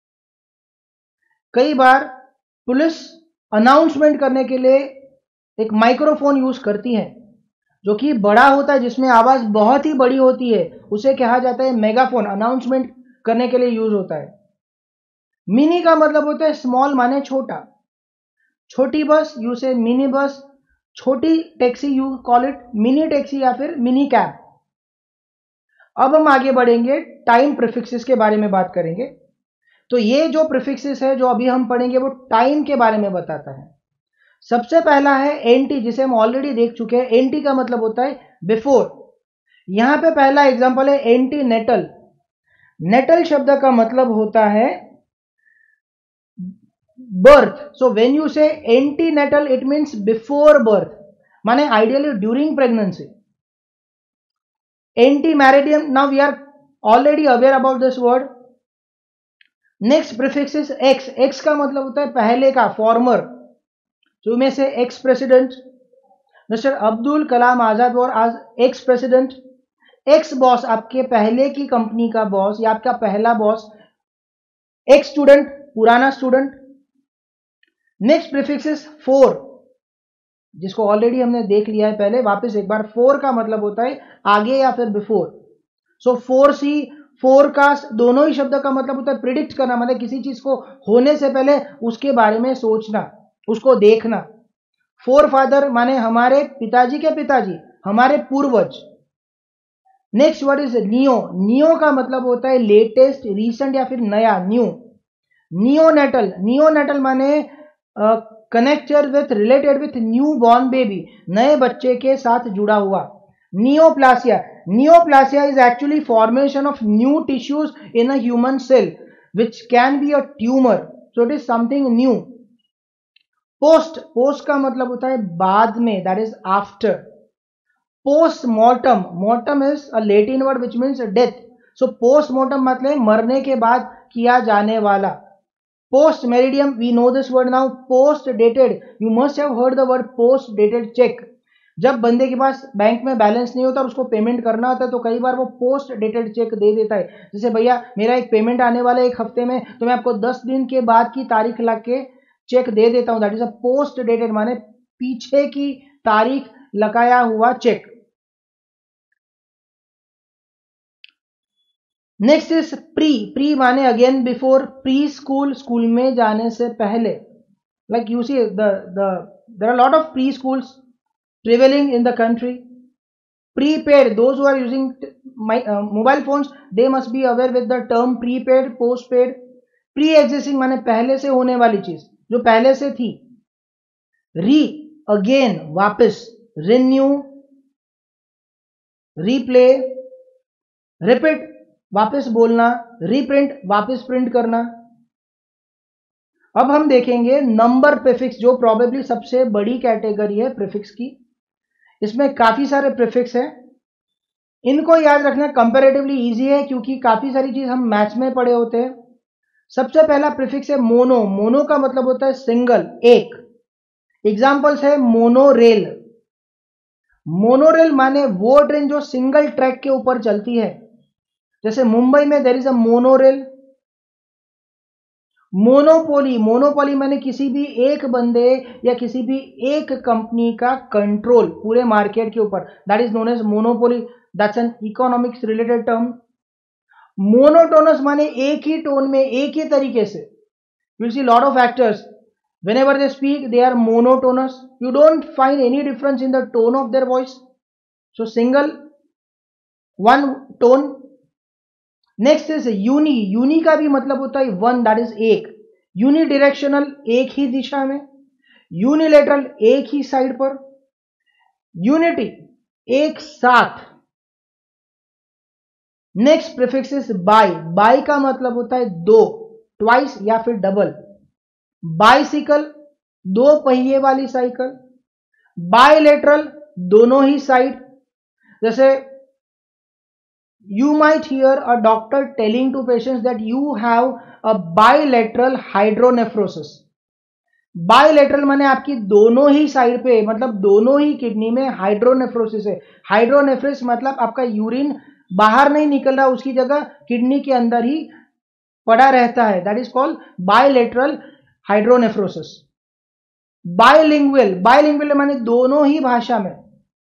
Speaker 1: कई बार पुलिस अनाउंसमेंट करने के लिए एक माइक्रोफोन यूज करती है जो कि बड़ा होता है, जिसमें आवाज बहुत ही बड़ी होती है, उसे कहा जाता है मेगाफोन, अनाउंसमेंट करने के लिए यूज होता है। मिनी का मतलब होता है स्मॉल माने छोटा। छोटी बस यू से मिनी बस, छोटी taxi you call it mini taxi या फिर मिनी कैब। अब हम आगे बढ़ेंगे, टाइम प्रीफिक्सेस के बारे में बात करेंगे। तो ये जो प्रीफिक्सेस है जो अभी हम पढ़ेंगे वो टाइम के बारे में बताता है। सबसे पहला है एनटी, जिसे हम ऑलरेडी देख चुके हैं। एनटी का मतलब होता है बिफोर। यहां पे पहला एग्जांपल है एंटी नेटल। नेटल शब्द का मतलब होता है birth. So when you say antenatal it means before birth, माने ideally during pregnancy. Ante meridiem, now we are already aware about this word. Next prefix is ex. Ex का मतलब होता है पहले का, फॉर्मर. तो में से ex president, mister Abdul Kalam Azad और आज एक्स प्रेसिडेंट. एक्स बॉस, आपके पहले की कंपनी का बॉस या आपका पहला बॉस. एक्स स्टूडेंट, पुराना student. Next prefix is fore, जिसको ऑलरेडी हमने देख लिया है पहले. वापस एक बार, फोर का मतलब होता है आगे या फिर before. So foresee, forecast, दोनों ही शब्द का मतलब होता है प्रिडिक्ट करना, मतलब किसी चीज को होने से पहले उसके बारे में सोचना, उसको देखना. फोर फादर माने हमारे पिताजी के पिताजी, हमारे पूर्वज. Next word is neo. Neo का मतलब होता है लेटेस्ट, रीसेंट या फिर नया, न्यू. नियोनेटल, नियोनेटल माने connected with, related with newborn baby, नए बच्चे के साथ जुड़ा हुआ. Neoplasia, neoplasia is actually formation of new tissues in a human cell which can be a tumor, so it is something new. Post, post का मतलब होता है बाद में, that is after. Postmortem, mortem is a Latin word which means death. So postmortem मतलब मरने के बाद किया जाने वाला. Post meridiem, we know this word now. Post dated, you must have heard the word post dated cheque. जब बंदे के पास बैंक में बैलेंस नहीं होता और उसको पेमेंट करना होता है तो कई बार वो पोस्ट डेटेड चेक दे देता है. जैसे भैया मेरा एक पेमेंट आने वाला है एक हफ्ते में, तो मैं आपको 10 दिन के बाद की तारीख ला के चेक दे देता हूं. That is a post dated, माने पीछे की तारीख लगाया हुआ cheque. Next is pre. Pre माने again before, pre school, school में जाने से पहले. Like you see there are lot of pre schools prevailing in the country. Prepaid, those who are using mobile phones, they must be aware with the term prepaid, postpaid. Pre-existing माने पहले से होने वाली चीज, जो पहले से थी. री, अगेन, वापस. Renew, replay. रिपीट, वापस बोलना. रिप्रिंट, वापस प्रिंट करना. अब हम देखेंगे नंबर प्रीफिक्स, जो प्रोबेबली सबसे बड़ी कैटेगरी है प्रीफिक्स की. इसमें काफी सारे प्रीफिक्स हैं. इनको याद रखना कंपैरेटिवली इजी है क्योंकि काफी सारी चीज हम मैथ्स में पढ़े होते हैं. सबसे पहला प्रीफिक्स है मोनो. मोनो का मतलब होता है सिंगल, एक. एग्जांपल्स है मोनोरेल. मोनोरेल माने वो ट्रेन जो सिंगल ट्रैक के ऊपर चलती है. जैसे मुंबई में there is a monorail. Monopoly, monopoly माने किसी भी एक बंदे या किसी भी एक कंपनी का कंट्रोल पूरे मार्केट के ऊपर, that is known as monopoly. That's an economics related term. Monotonous माने एक ही टोन में, एक ही तरीके से. You see lot of actors, whenever they speak they are monotonous. You don't find any difference in the tone of their voice. So single, one tone. Next is uni. Uni का भी मतलब होता है वन, दैट इज एक. यूनिडिरेक्शनल, एक ही दिशा में. Unilateral, एक ही side पर. यूनिटी, एक साथ. Next prefix is bi. Bi का मतलब होता है दो, ट्वाइस या फिर डबल. बाइसिकल, दो पहिए वाली साइकिल. बायलेटरल, दोनों ही साइड. जैसे you might hear a doctor telling to patients that you have a bilateral hydronephrosis. Bilateral माने आपकी दोनों ही साइड पे, मतलब दोनों ही किडनी में हाइड्रोनेफ्रोसिस है. हाइड्रोनेफ्रोसिस मतलब आपका यूरिन बाहर नहीं निकल रहा, उसकी जगह किडनी के अंदर ही पड़ा रहता है. That is called bilateral hydronephrosis. Bilingual, bilingual माने दोनों ही भाषा में.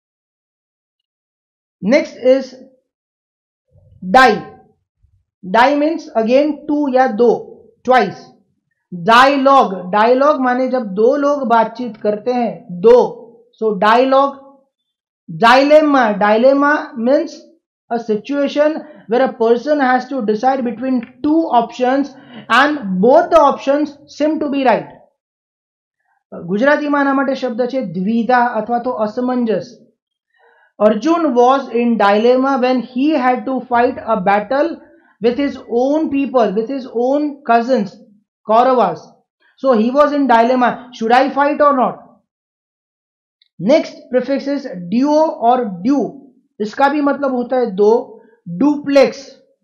Speaker 1: Next is di. Di means again two या दो, ट्वाइस. डायलॉग, डायलॉग माने जब दो लोग बातचीत करते हैं, दो. So dialogue. Dilemma, dilemma means a situation where a person has to decide between two options and both the options seem to be right. ગુજરાતીમાં આના માટે શબ્દ છે દ્વિધા અથવા તો અસમંજસ. Arjun was in dilemma when he had to fight a battle with his own people, with his own cousins, Kauravas. So he was in dilemma. Should I fight or not? Next prefix is duo और du, इसका भी मतलब होता है दो, duplex,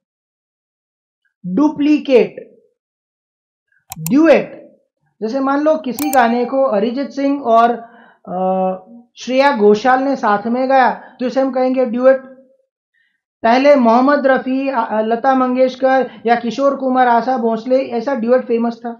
Speaker 1: duplicate, duet. जैसे मान लो किसी गाने को अरिजीत सिंह और श्रेया घोषाल ने साथ में गाया तो इसे हम कहेंगे ड्यूएट। पहले मोहम्मद रफी, लता मंगेशकर या किशोर कुमार, आशा भोसले, ऐसा ड्यूएट फेमस था।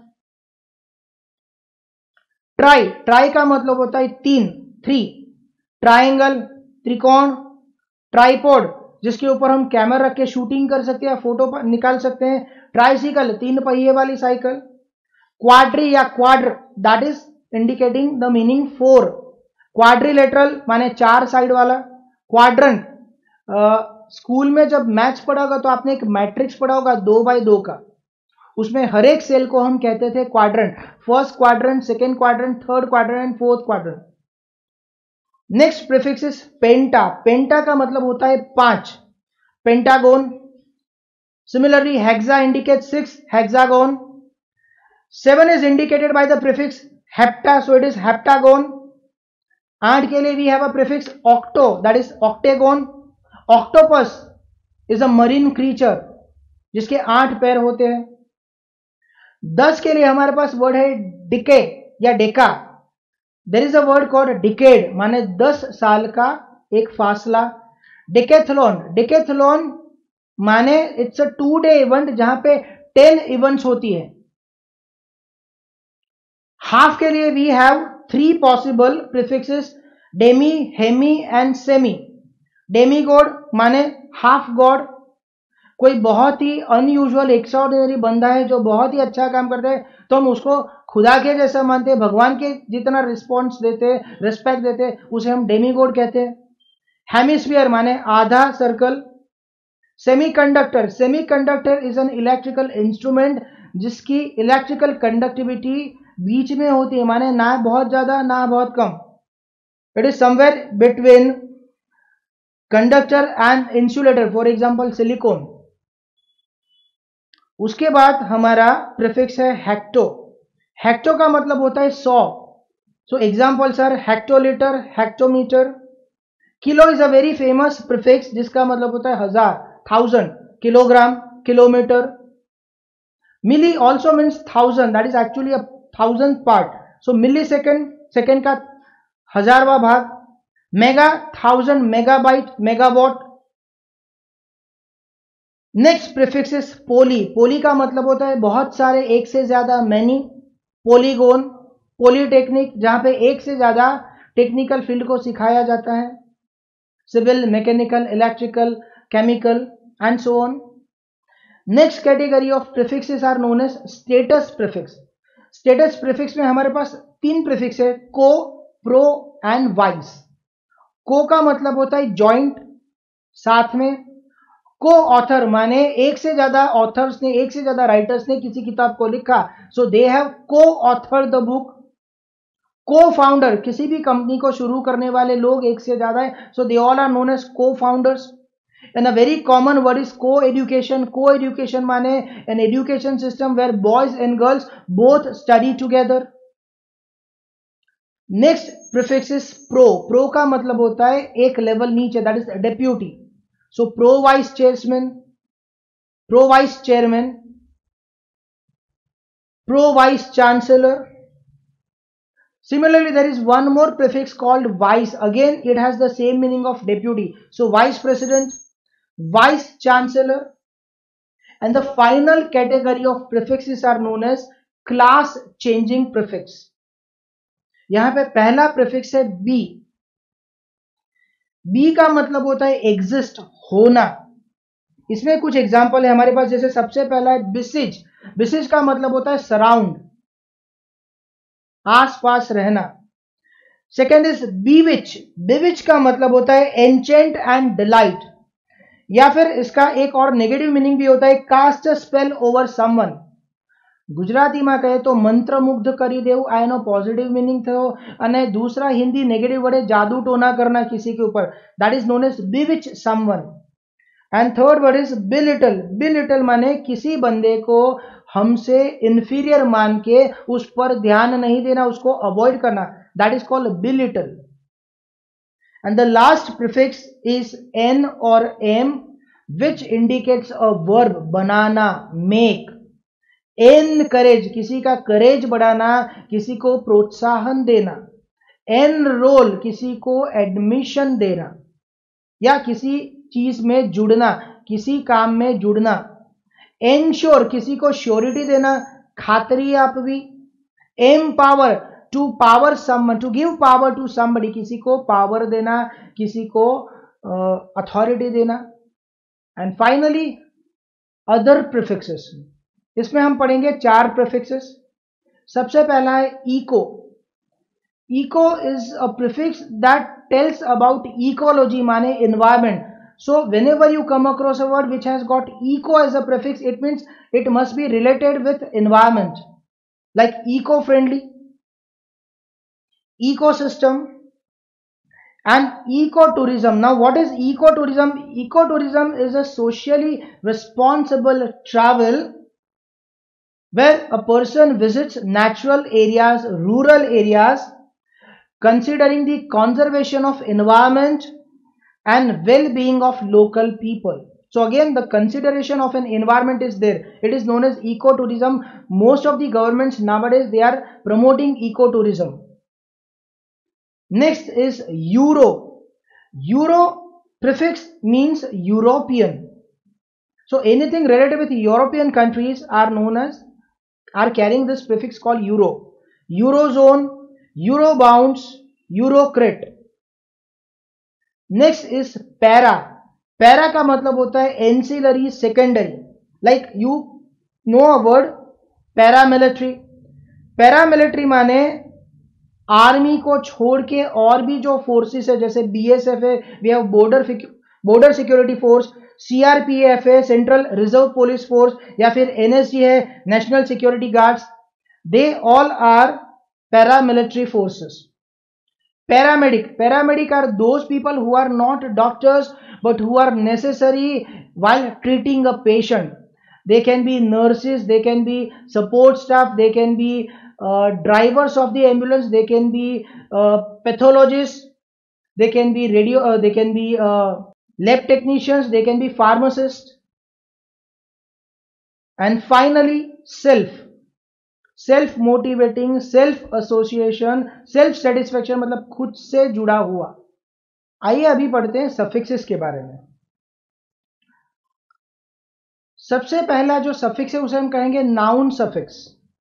Speaker 1: ट्राई, ट्राई का मतलब होता है तीन, थ्री, ट्रायंगल, त्रिकोण, ट्राइपॉड जिसके ऊपर हम कैमरा रख के शूटिंग कर सकते हैं, फोटो निकाल सकते हैं, ट्राइसिकल, तीन पहिए वाली साइकिल, क्वाड्री या quadr, that is indicating the meaning four, quadrilateral माने चार साइड वाला, क्वाड्रंट, स्कूल में जब मैथ्स पढ़ा होगा तो आपने एक मैट्रिक्स पढ़ा होगा 2x2 का, उसमें हर एक सेल को हम कहते थे quadrant, first quadrant, second quadrant, third quadrant and fourth quadrant. Next prefix is penta, penta का मतलब होता है पांच, pentagon. Similarly hexa indicates six, hexagon. Seven is indicated by the prefix hepta, so it is heptagon. आठ के लिए we have a prefix octo, that is octagon. Octopus is a marine creature जिसके 8 पैर होते हैं। 10 के लिए हमारे पास वर्ड है डिके या deca, there is a word called decade, माने 10 साल का एक फासला। डिकेथलॉन, डिकेथलॉन माने इट्स अ 2-day इवेंट जहां पे 10 इवेंट्स होती है। हाफ के लिए we have 3 possible prefixes, demi, hemi and semi. Demi god माने हाफ गॉड, कोई बहुत ही अनयूजुअल एक्स्ट्राऑर्डिनरी बंदा है जो बहुत ही अच्छा काम करता है तो हम उसको खुदा के जैसा मानते हैं, भगवान के जितना रिस्पॉन्स देते, रिस्पेक्ट देते, उसे हम डेमीगॉड कहते हैं। हेमिस्फीयर माने आधा circle. Semiconductor, semiconductor is an electrical instrument जिसकी इलेक्ट्रिकल कंडक्टिविटी बीच में होती है, माने ना बहुत ज्यादा ना बहुत कम, it is somewhere between conductor and insulator, for example silicon. उसके बाद हमारा प्रीफिक्स है हेक्टो, हेक्टो का मतलब होता है 100, so examples are hectolitre, hectometre. Kilo is a very famous prefix जिसका मतलब होता है 1000, 1000, kilogram, kilometre. Milli also means 1000, that is actually a 1000th part, so milli second, second का 1000वां भाग। Mega 1000 megabyte, megawatt. Next prefix is poly, poly का मतलब होता है बहुत सारे, एक से ज्यादा, मैनी। पोलीगोन, पॉलीटेक्निक जहां पे एक से ज्यादा टेक्निकल फील्ड को सिखाया जाता है, civil, mechanical, electrical, chemical and so on. Next category of prefixes are known as status prefix. Status prefix में हमारे पास 3 प्रीफिक्स है, को, प्रो एंड वाइस। को का मतलब होता है जॉइंट, साथ में। को ऑथर माने एक से ज्यादा ऑथर्स ने, एक से ज्यादा राइटर्स ने किसी किताब को लिखा, so they have co author the book. Co founder, किसी भी कंपनी को शुरू करने वाले लोग एक से ज्यादा है, so they all are known as co founders. And a very common word is co education. Co education means an education system where boys and girls both study together. Next prefix is pro, pro का मतलब होता है एक level नीचे, that is deputy, so pro vice chairman, pro vice chairman, pro vice chancellor. Similarly, there is one more prefix called vice. Again, it has the same meaning of deputy. So, vice president, vice chancellor. And the final category of prefixes are known as class changing prefix. यहां पे पहला prefix है B. B का मतलब होता है exist, होना। इसमें कुछ एग्जाम्पल है हमारे पास, जैसे सबसे पहला है बिसिज। बिसिज का मतलब होता है सराउंड, आस पास रहना। सेकेंड इज बीविच, बीविच का मतलब होता है एंचेंट एंड डिलाइट, या फिर इसका एक और नेगेटिव मीनिंग भी होता है cast a spell over someone. ગુજરાતીમાં કહે તો મંત્રમુગ્ધ કરી દેવું, આ એનો પોઝિટિવ મિનિંગ થયો, અને दूसरा हिंदी नेगेटिव वर्ड है जादू टोना करना किसी के ऊपर, that is known as bewitch someone. And third word is belittle, belittle माने किसी बंदे को हमसे इंफीरियर मान के उस पर ध्यान नहीं देना, उसको अवॉइड करना, that is called belittle. and the last prefix is n or m, which indicates a verb, banana, make. encourage, किसी का करेज बढ़ाना, किसी को प्रोत्साहन देना. एनरोल, किसी को एडमिशन देना या किसी चीज में जुड़ना, किसी काम में जुड़ना. एनश्योर, किसी को श्योरिटी देना, खातरी आपवी. Empower, to power someone, to give power to somebody, किसी को पावर देना, किसी को अथॉरिटी देना. And finally other prefixes. इसमें हम पढ़ेंगे 4 प्रीफिक्सेस. सबसे पहला है eco. Eco is a prefix that tells about ecology, माने environment. So whenever you come across a word which has got eco as a prefix, it means it must be related with environment, like eco-friendly, ecosystem, and ecotourism. Now what is ecotourism? Ecotourism is a socially responsible travel where a person visits natural areas, rural areas, considering the conservation of environment and well-being of local people. So again, the consideration of an environment is there. It is known as ecotourism. Most of the governments nowadays, they are promoting ecotourism. Next is Euro. Euro prefix means European. So anything related with European countries are known as, are carrying this prefix called Euro. Eurozone, Eurobounds, Eurocrat. Next is para. Para का मतलब होता है ancillary, secondary. Like you know a word paramilitary. Paramilitary माने army को छोड़ के और भी जो फोर्सेस है, जैसे बीएसएफ है, we have border security force, CRPF है, सेंट्रल रिजर्व पुलिस फोर्स, या फिर एनएसजी है, national security guards. They all are paramilitary forces. Paramedic are those people who are not doctors but who are necessary while treating a patient. They can be nurses, they can be support staff, they can be drivers of the ambulance, they can be pathologists, they can be lab technicians, they can be pharmacists. And finally, self motivating, self association, self satisfaction, मतलब खुद से जुड़ा हुआ. आइए अभी पढ़ते हैं suffixes के बारे में. सबसे पहला जो सफिक्स है उसे हम कहेंगे noun suffix.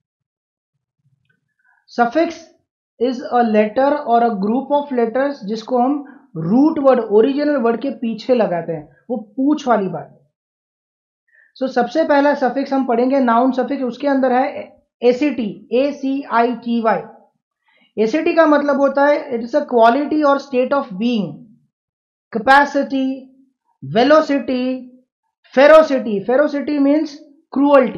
Speaker 1: Suffix is a letter और अ ग्रुप ऑफ लेटर्स जिसको हम रूट वर्ड, ओरिजिनल वर्ड के पीछे लगाते हैं. वो पूछ वाली बात. सो सबसे पहला सफिक्स हम पढ़ेंगे नाउन सफिक्स. उसके अंदर है एसिटी, ACITY. एसिटी का मतलब होता है इट इज अ क्वालिटी और state of being. Capacity, velocity, ferocity. Ferocity means cruelty.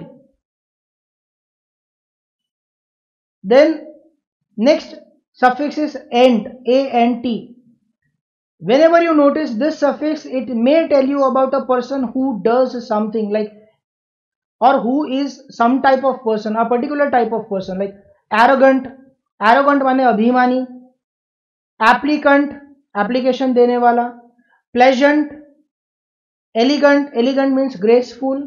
Speaker 1: Then next suffix is ant, ANT. Whenever you notice this suffix, it may tell you about a person who does something, like, or who is some type of person, a particular type of person, like arrogant. Arrogant माने अभिमानी. Applicant, application देने वाला. Pleasant, elegant. Elegant means graceful.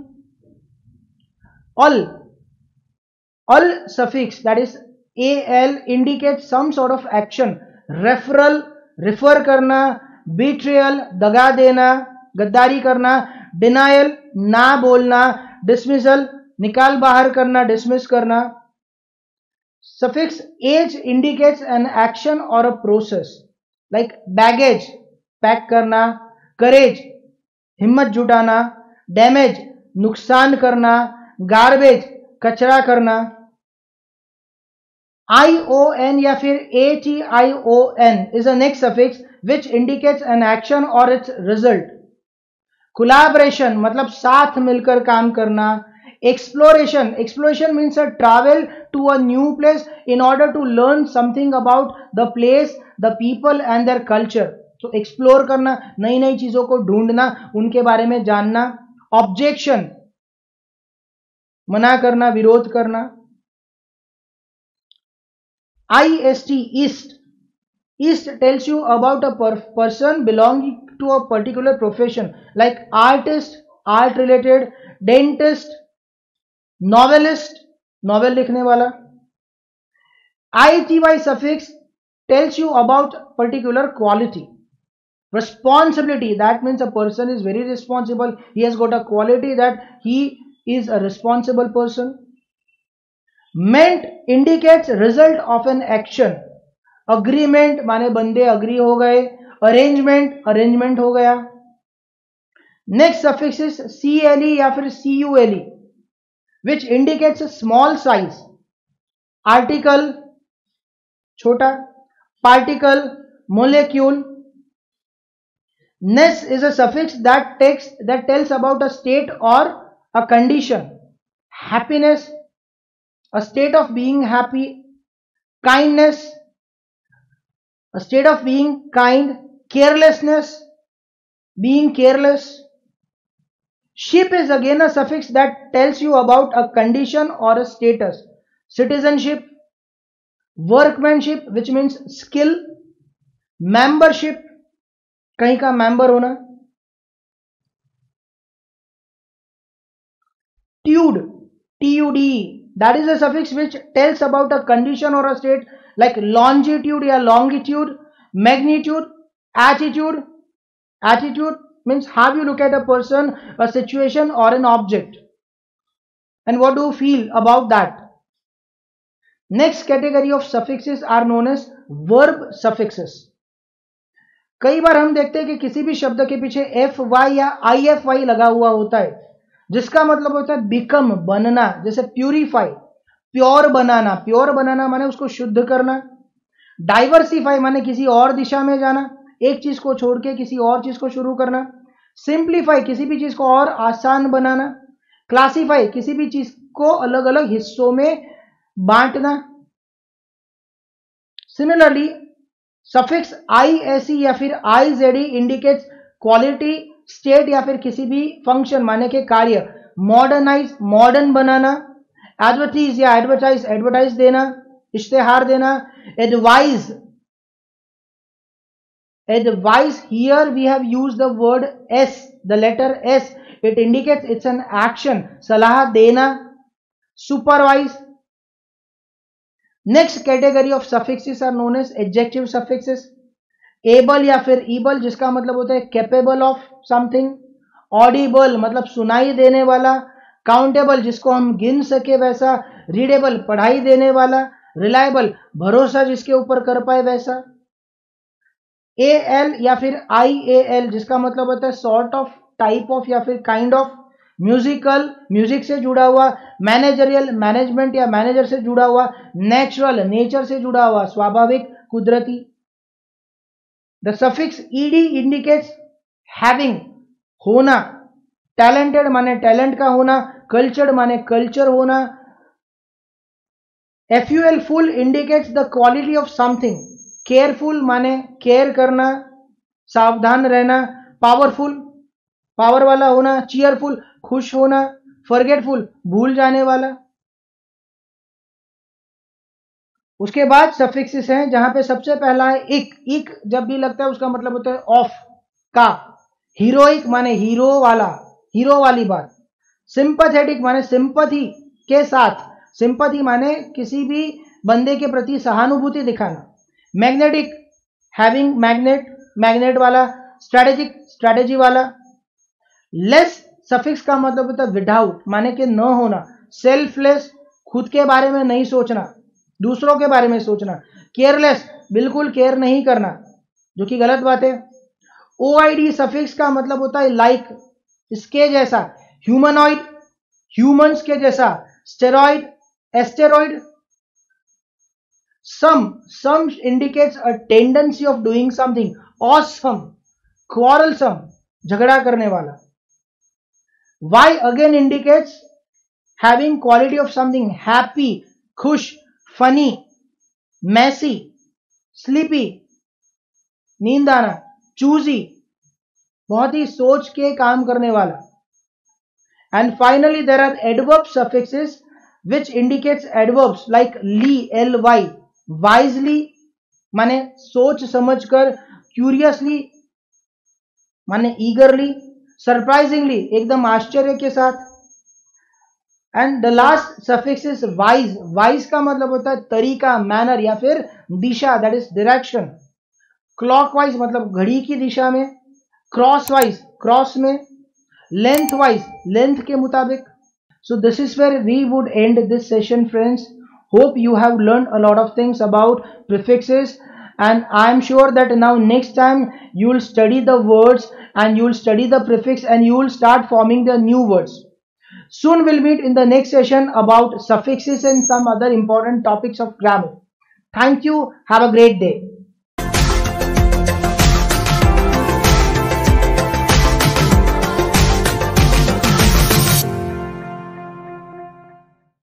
Speaker 1: All suffix, that is AL, indicates some sort of action. Referral, refer करना. Betrayal, दगा देना, गद्दारी करना. Denial, ना बोलना. डिसमिसल, निकाल बाहर करना, डिसमिस करना. Suffix age indicates an action और a process, like baggage, pack करना. करेज, हिम्मत जुटाना. डैमेज, नुकसान करना. गार्बेज, कचरा करना. ION या फिर ATION is a next suffix which indicates an action और इट्स रिजल्ट. कोलैबोरेशन मतलब साथ मिलकर काम करना. Exploration means a travel to a new place in order to learn something about the place, the people and their culture. तो explore करना, नई नई चीजों को ढूंढना, उनके बारे में जानना. ऑब्जेक्शन, मना करना, विरोध करना. IST, ist. East tells you about a person belonging to a particular profession, like artist, art related, dentist, novelist, novel लिखने वाला. ity suffix tells you about particular quality. Responsibility, that means a person is very responsible, he has got a quality that he is a responsible person. Meant indicates result of an action. Agreement माने बंदे agree हो गए. Arrangement, arrangement हो गया. Next suffix is cle या फिर cule, which indicates a small size. Article छोटा, particle, molecule. Ness is a suffix that tells about a state or a condition. Happiness, a state of being happy. Kindness, a state of being kind. Carelessness, being careless. Ship is again a suffix that tells you about a condition or a status. Citizenship, workmanship, which means skill. Membership, कहीं का member होना. Tude, tude, that is a suffix which tells about a condition or a state, like longitude या longitude. Magnitude, attitude, attitude means how you look at a person, a situation or an object, and what do you feel about that. Next category of suffixes are known as verb suffixes. कई बार हम देखते हैं कि किसी भी शब्द के पीछे fy या ify लगा हुआ होता है, जिसका मतलब होता है बिकम, बनना. जैसे प्यूरिफाई, प्योर बनाना. प्योर बनाना माने उसको शुद्ध करना. डाइवर्सिफाई माने किसी और दिशा में जाना, एक चीज को छोड़ के किसी और चीज को शुरू करना. सिंप्लीफाई, किसी भी चीज को और आसान बनाना. क्लासिफाई, किसी भी चीज को अलग अलग हिस्सों में बांटना. सिमिलरली सफिक्स ISE या फिर IZE इंडिकेट्स क्वालिटी, स्टेट या फिर किसी भी फंक्शन माने के कार्य. मॉडर्नाइज, मॉडर्न बनाना. एडवर्टीज या एडवर्टाइज, एडवर्टाइज देना, इश्तेहार देना. Advise, advise, here we have used the word S, the letter S, it indicates it's an action. Salah dena. Supervise. Next category of suffixes are known as adjective suffixes. Able या फिर able, जिसका मतलब होता है capable of something. Audible मतलब सुनाई देने वाला. Countable, जिसको हम गिन सके वैसा. Readable, पढ़ाई देने वाला. Reliable, भरोसा जिसके ऊपर कर पाए वैसा. AL या फिर IAL, जिसका मतलब होता है sort of, type of या फिर kind of. म्यूजिकल, म्यूजिक से जुड़ा हुआ. मैनेजरियल, मैनेजमेंट या मैनेजर से जुड़ा हुआ. नेचुरल, नेचर से जुड़ा हुआ, स्वाभाविक, कुदरती. The suffix ED indicates having, होना. टैलेंटेड माने टैलेंट का होना. कल्चर्ड माने कल्चर होना. FUL full indicates the quality of something. Careful माने केयर करना, सावधान रहना. पावरफुल, पावर वाला होना. चीयरफुल, खुश होना. फॉरगेटफुल, भूल जाने वाला. उसके बाद सफिक्सेस हैं जहां पे सबसे पहला है इक. इक जब भी लगता है उसका मतलब होता है ऑफ, का. हीरोइक माने हीरो वाला, हीरो वाली बात. सिंपैथेटिक माने सिंपैथी के साथ. सिंपैथी माने किसी भी बंदे के प्रति सहानुभूति दिखाना. मैग्नेटिक, हैविंग मैग्नेट, मैग्नेट वाला. स्ट्रेटेजिक, स्ट्रेटेजी वाला. लेस सफिक्स का मतलब होता है विदाउट, माने कि न होना. सेल्फलेस, खुद के बारे में नहीं सोचना, दूसरों के बारे में सोचना. केयरलेस, बिल्कुल केयर नहीं करना, जो कि गलत बात है. OID सफिक्स का मतलब होता है लाइक, इसके जैसा. ह्यूमनॉइड, ह्यूमंस के जैसा. Steroid, asteroid. Some indicates a tendency of doing something. Awesome, quarrelsome, झगड़ा करने वाला. Y again indicates having quality of something. Happy, खुश. Funny, messy, sleepy, नींद आना. Choosy, बहुत ही सोच के काम करने वाला. And finally there are adverb suffixes which indicates adverbs like ly, ly, wisely, माने सोच समझकर, क्यूरियसली माने ईगरली, सरप्राइजिंगली एकदम आश्चर्य के साथ। And the last suffix is wise. Wise का मतलब होता है तरीका, मैनर या फिर दिशा, दैट इज डायरेक्शन। क्लॉकवाइज मतलब घड़ी की दिशा में, क्रॉसवाइज क्रॉस में, लेंथ वाइज लेंथ के मुताबिक। So this is where we would end this session, friends. Hope you have learned a lot of things about prefixes, and I am sure that now next time you will study the words and you will study the prefix and you will start forming the new words. Soon we'll meet in the next session about suffixes and some other important topics of grammar. Thank you. Have a great day.